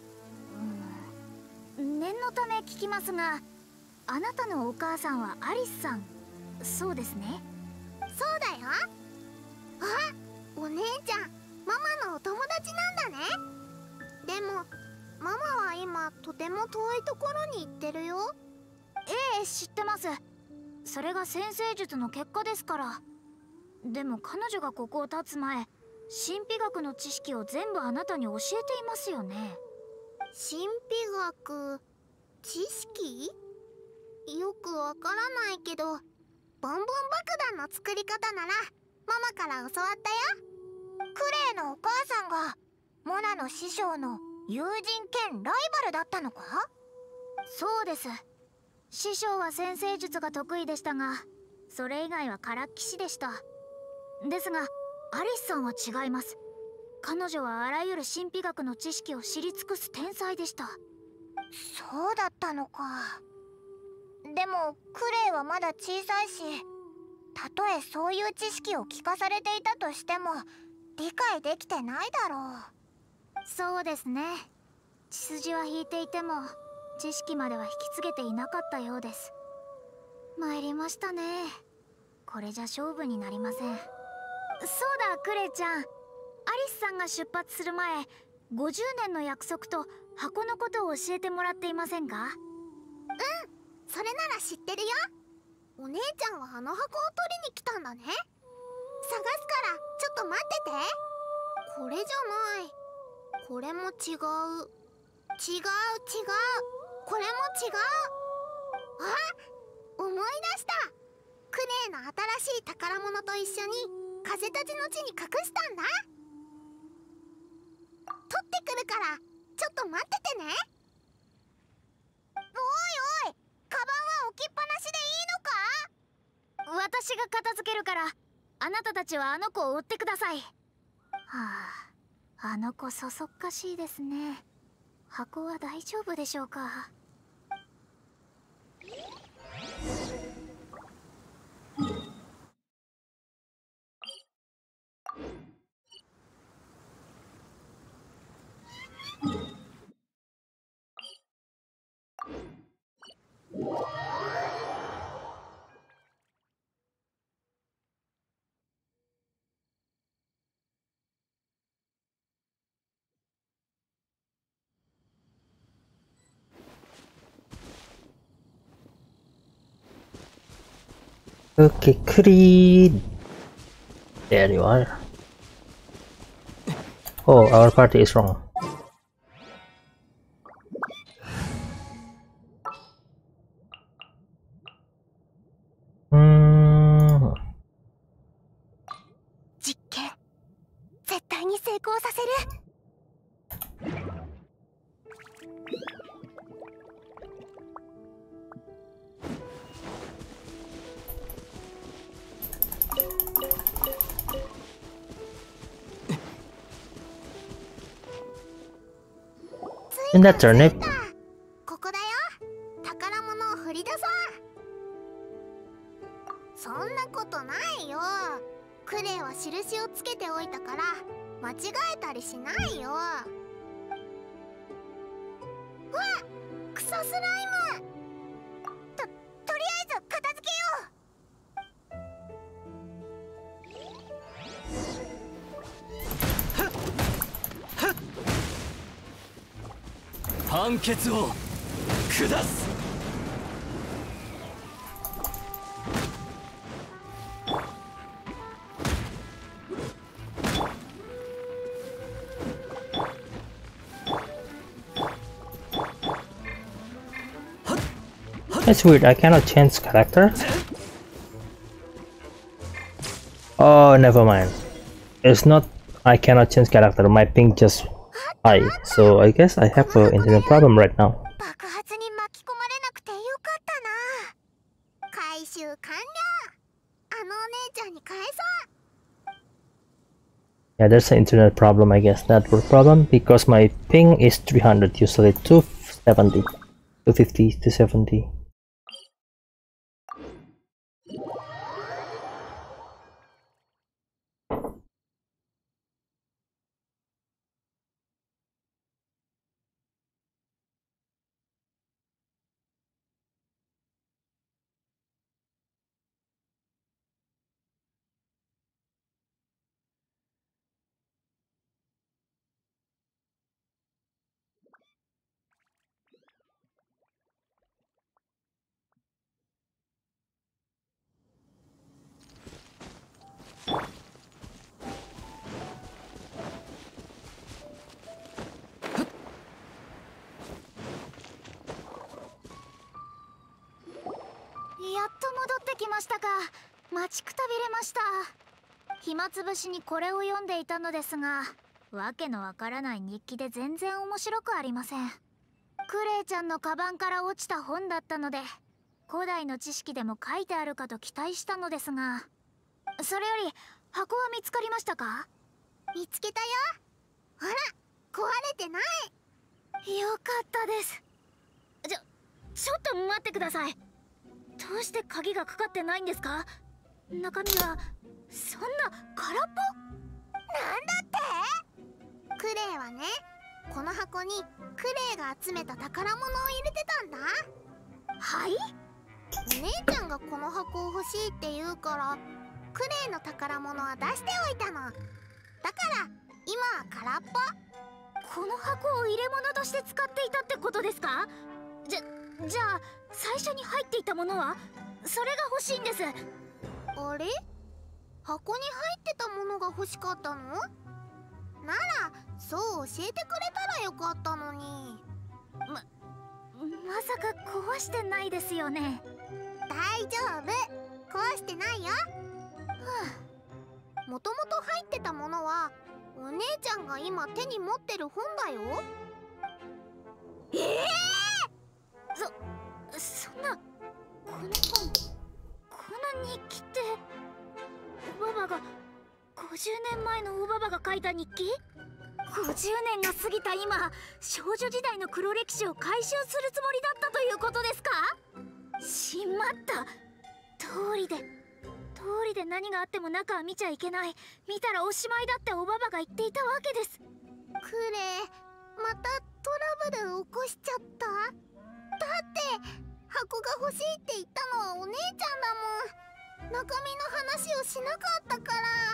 うん、念のため聞きますが、あなたのお母さんはアリスさん、そうですね？ そうだよ。あ、お姉ちゃん、ママのお友達なんだね。でもママは今とても遠いところに行ってるよ。 ええ、知ってます。それが先生術の結果ですから。でも彼女がここを立つ前、神秘学の知識を全部あなたに教えていますよね。 神秘学、知識？よくわからないけど、ボンボン爆弾の作り方ならママから教わったよ。クレイのお母さんがモナの師匠の友人兼ライバルだったのか？ そうです。師匠は先生術が得意でしたが、それ以外はからっきしでした。ですがアリスさんは違います。彼女はあらゆる神秘学の知識を知り尽くす天才でした。 そうだったのか。でもクレイはまだ小さいし、たとえそういう知識を聞かされていたとしても理解できてないだろう。 そうですね。血筋は引いていても知識までは引き継げていなかったようです。参りましたね。これじゃ勝負になりません。そうだ、クレイちゃん、アリスさんが出発する前、ごじゅうねんの約束と箱のことを教えてもらっていませんか？ うん、それなら知ってるよ。お姉ちゃんはあの箱を取りに来たんだね。探すからちょっと待ってて。 これじゃない。これも違う。違う違う。これも違う。あ、思い出した。クレイの新しい宝物と一緒に風立ちの地に隠したんだ。取ってくるからちょっと待っててね。おいおい、カバンは置きっぱなしでいいのか？ 私が片付けるから、あなたたちはあの子を追ってください。はあ、あの子そそっかしいですね。箱は大丈夫でしょうか。 Okay, Creed. There you are. Oh, our party is wrong. Hmm. 実験絶対に成功させる。 In that turnip. ここだよ。宝物を掘り出そう。そんなことないよ。クレイは印をつけておいたから間違えたりしないよ。わっ、クソスライム。と、とりあえず片付けよう。 判決を下す。 That's weird, I cannot change character. Oh, never mind. It's not I cannot change character, my ping just high. So I guess I have an internet problem right now. 爆発に巻き込まれなくてよかったな。回収完了。あのお姉ちゃんに返そう。 Yeah, there's an internet problem, I guess. Network problem because my ping is three hundred, usually two seventy, two fifty, two seventy. やっと戻ってきましたか。待ちくたびれました。暇つぶしにこれを読んでいたのですが、わけのわからない日記で全然面白くありません。クレイちゃんのカバンから落ちた本だったので、古代の知識でも書いてあるかと期待したのですが、それより箱は見つかりましたか？ 見つけたよ。ほら、壊れてない。 よかったです。ちょ、ちょっと待ってください。どうして鍵がかかってないんですか？中身はそんな空っぽ？ なんだって？クレイはね、この箱にクレイが集めた宝物を入れてたんだ。 はい？ 姉ちゃんがこの箱を欲しいって言うから、クレイの宝物は出しておいたの。だから今は空っぽ。 この箱を入れ物として使っていたってことですか？じゃ、じゃあ最初に入っていたものは？それが欲しいんです。 あれ？箱に入ってたものが欲しかったの？ ならそう教えてくれたらよかったのに。 ままさか壊してないですよね。 大丈夫、壊してないよ。はあ、もともと入ってたものはお姉ちゃんが今手に持ってる本だよ。ええー、そそんな、この本、この日記っておばばがごじゅうねんまえのおばばが書いた日記？ごじゅうねんが過ぎた今、少女時代の黒歴史を回収するつもりだったということですか？しまった。通りで通りで何があっても中は見ちゃいけない、見たらおしまいだっておばばが言っていたわけです。 クレ、またトラブル起こしちゃった？だって箱が欲しいって言ったのはお姉ちゃんだもん。中身の話をしなかったから。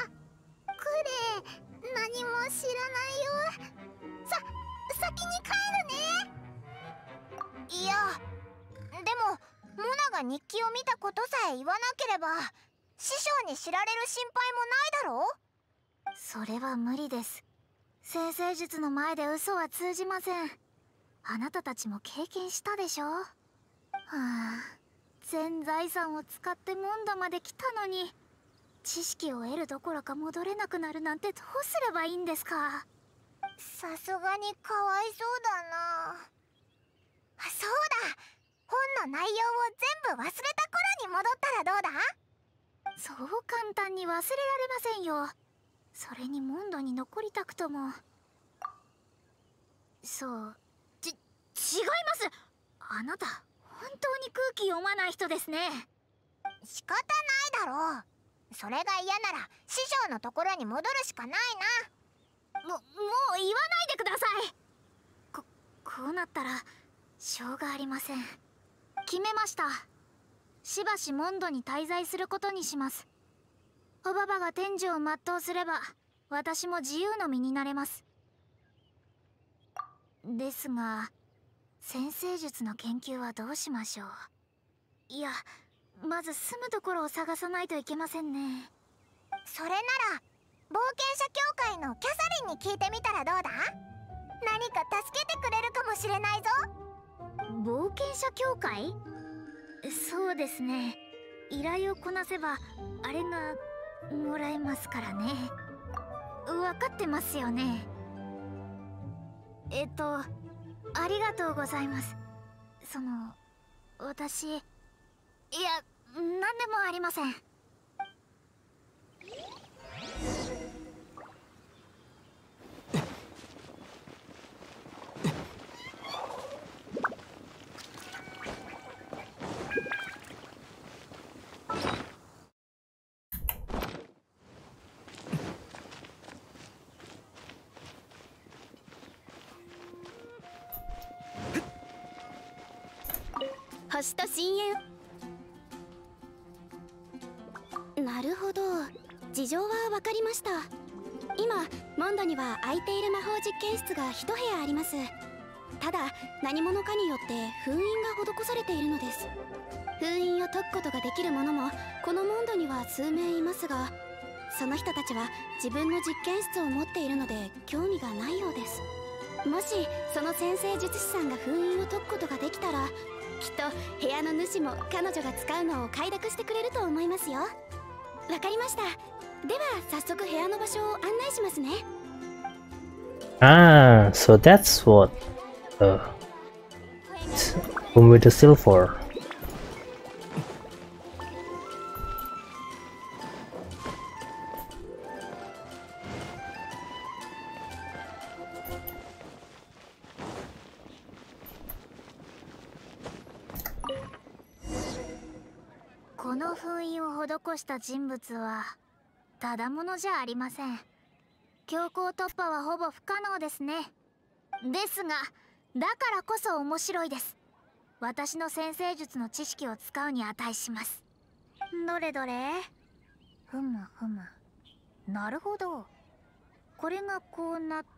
クレ、何も知らないよ。さ、先に帰るね。いや、でもモナが日記を見たことさえ言わなければ師匠に知られる心配もないだろう。 それは無理です。先生術の前で嘘は通じません。あなたたちも経験したでしょ。はあ、全財産を使ってモンドまで来たのに、知識を得るどころか戻れなくなるなんてどうすればいいんですか。 さすがにかわいそうだな。そうだ、本の内容を全部忘れた頃に戻ったらどうだ？ そう簡単に忘れられませんよ。それにモンドに残りたくとも。そうち違います。あなた本当に空気読まない人ですね。 仕方ないだろう。それが嫌なら師匠のところに戻るしかないな。 ももう言わないでください。ここうなったらしょうがありません。決めました。しばしモンドに滞在することにします。おばばが天寿を全うすれば私も自由の身になれます。ですが先生術の研究はどうしましょう。いや、まず住むところを探さないといけませんね。 それなら冒険者協会のキャサリンに聞いてみたらどうだ？何か助けてくれるかもしれないぞ。 冒険者協会？そうですね。依頼をこなせばあれがもらえますからね。分かってますよね。えっとありがとうございます。その私、いや何でもありません。 星と深淵。なるほど、事情は分かりました。今モンドには空いている魔法実験室が一部屋あります。ただ何者かによって封印が施されているのです。封印を解くことができる者もこのモンドには数名いますが、その人たちは自分の実験室を持っているので興味がないようです。もしその先生術師さんが封印を解くことができたら、きっと部屋の主も彼女が使うのを快諾してくれると思いますよ。わかりました。では早速部屋の場所を案内しますね。 Ah, so that's what uh, room with the silver. この封印を施した人物はただものじゃありません。強行突破はほぼ不可能ですね。ですがだからこそ面白いです。私の先生術の知識を使うに値します。どれどれ。ふむふむ。なるほど。これがこうなって、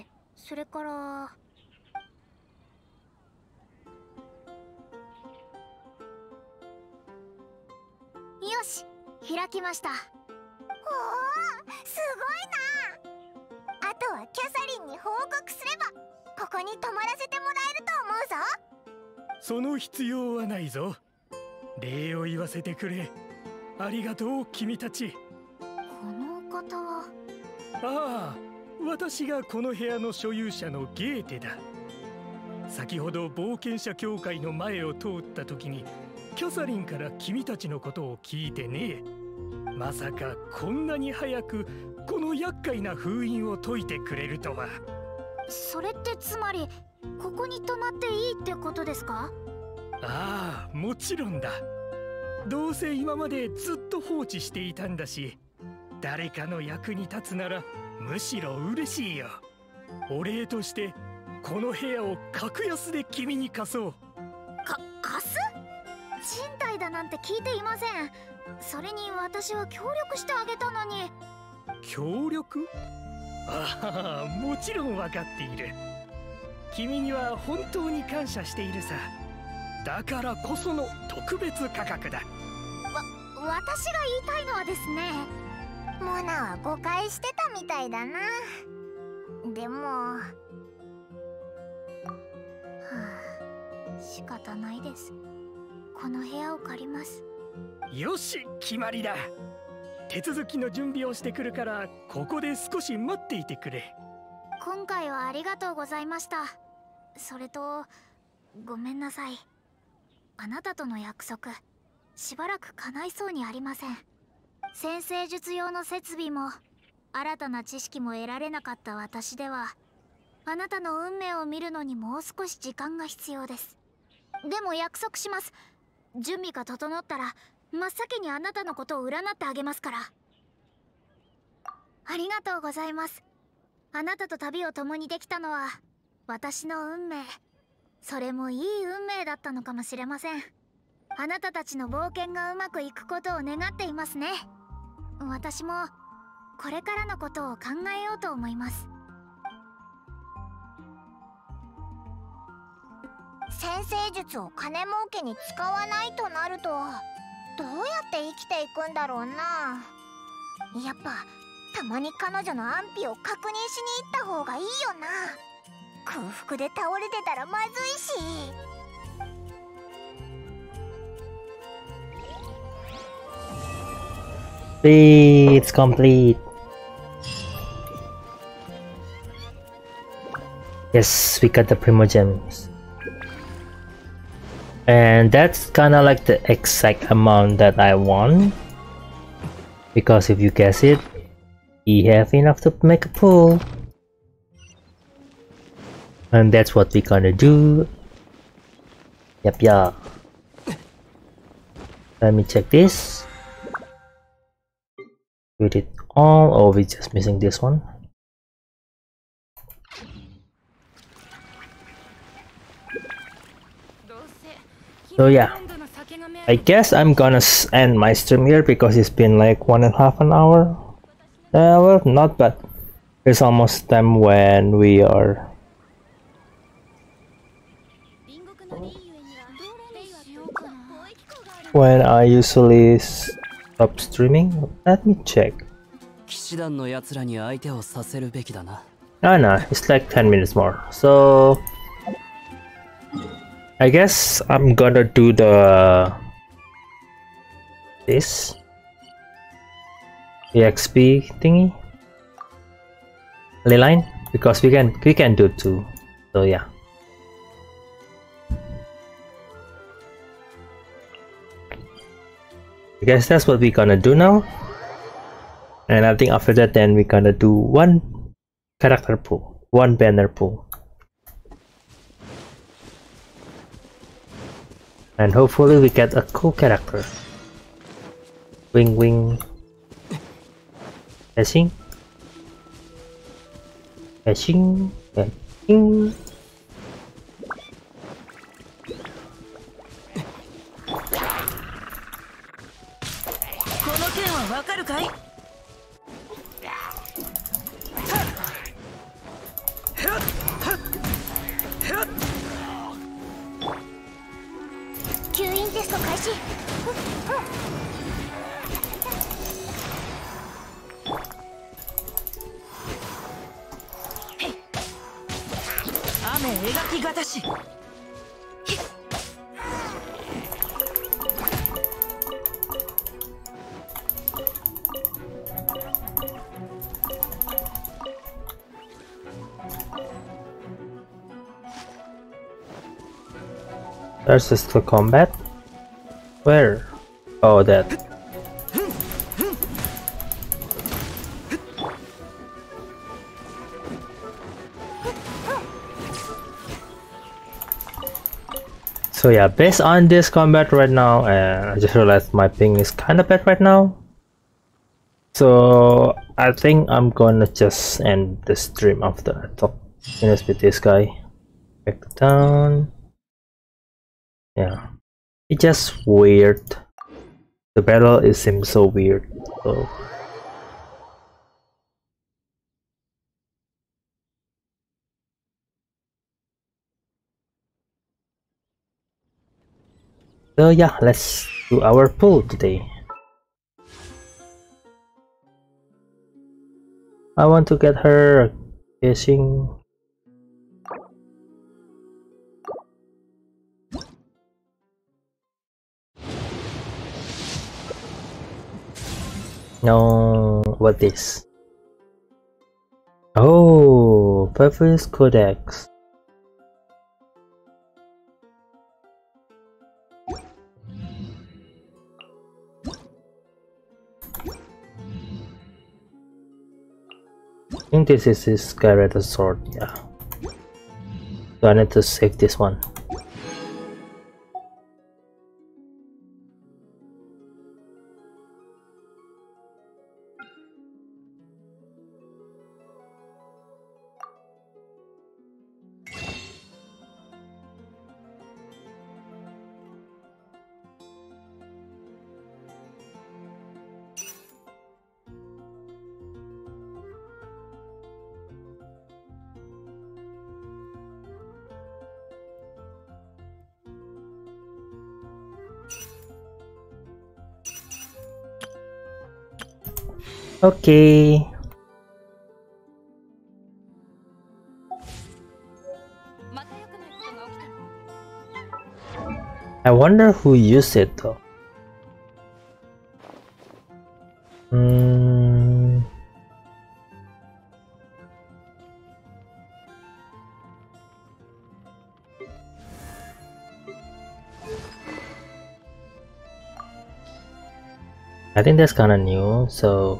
それからよし、開きました。 おお、すごいな。あとはキャサリンに報告すればここに泊まらせてもらえると思うぞ。 その必要はないぞ。礼を言わせてくれ。ありがとう君たち。 この方は。 ああ、私がこの部屋の所有者のゲーテだ。先ほど冒険者協会の前を通った時にキャサリンから君たちのことを聞いてね。まさかこんなに早くこの厄介な封印を解いてくれるとは。 それってつまりここに泊まっていいってことですか？ ああ、もちろんだ。どうせ今までずっと放置していたんだし、誰かの役に立つならむしろ嬉しいよ。お礼としてこの部屋を格安で君に貸そう。 か、貸す？賃貸だなんて聞いていません。それに私は協力してあげたのに。 協力？ああ、もちろん分かっている。君には本当に感謝しているさ。だからこその特別価格だ。 わ、私が言いたいのはですね。 モナは誤解してたみたいだな。でも、はあ、仕方ないです。この部屋を借ります。 よし、決まりだ。手続きの準備をしてくるからここで少し待っていてくれ。 今回はありがとうございました。それとごめんなさい。あなたとの約束しばらく叶いそうにありません。先生術用の設備も新たな知識も得られなかった私ではあなたの運命を見るのにもう少し時間が必要です。でも約束します。準備が整ったら真っ先にあなたのことを占ってあげますから。ありがとうございます。あなたと旅を共にできたのは私の運命、それもいい運命だったのかもしれません。あなたたちの冒険がうまくいくことを願っていますね。私もこれからのことを考えようと思います。 先生術を金儲けに使わないとなるとどうやって生きていくんだろうな。やっぱたまに彼女の安否を確認しに行った方がいいよな。空腹で倒れてたらまずいし。 It's complete. Yes, we got the Primogems. And that's kinda like the exact amount that I want. Because if you guess it, we have enough to make a pool. And that's what we're gonna do. Yep, yeah. Let me check this. We did all, or we're just missing this one. So yeah, I guess I'm gonna end my stream here because it's been like one and a half an hour. Uh, well, not bad. It's almost time when we are. When I usually stop streaming. Let me check. Oh no, it's like ten minutes more. So I guess I'm gonna do the this E X P thingy line because we can we can do two. So yeah. I guess that's what we're gonna do now. And I think after that then we're gonna do one character pool, one banner pool. And hopefully we get a cool character. Wing wing. Dashing. Dashing. Dashing. 吸引テスト開始。 描きがたし。 There's just the combat. Where? Oh, that. So yeah, based on this combat right now, and I just realized my ping is kind of bad right now. So I think I'm gonna just end the stream after I talk finish with this guy. Back down. Yeah, it's just weird. The battle it seems so weird. So So yeah, let's do our pull today. I want to get her fishing. No, what this? Oh, Purpose Codex. I think this is his Skyrider sword, yeah. So I need to save this one. Okay. I wonder who used it though. Hmm. I think that's kind of new, so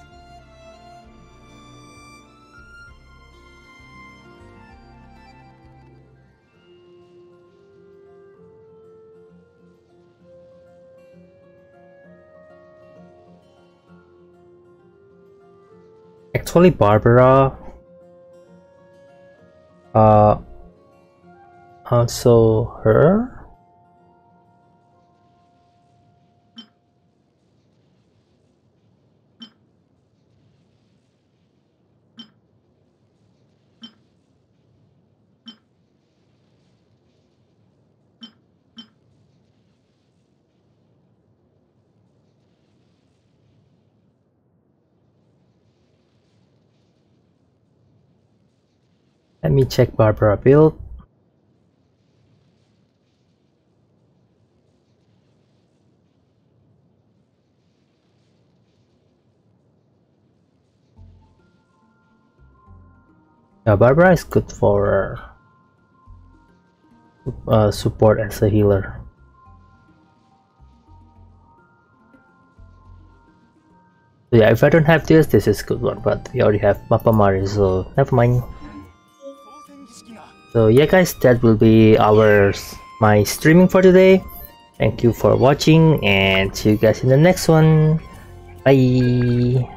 actually Barbara, uh, also her. Let me check Barbara build. Yeah, Barbara is good for uh, support as a healer. So yeah, if I don't have this, this is a good one, but we already have Mappa Mari, so never mind. So yeah guys, that will be our my streaming for today. Thank you for watching and see you guys in the next one. Bye.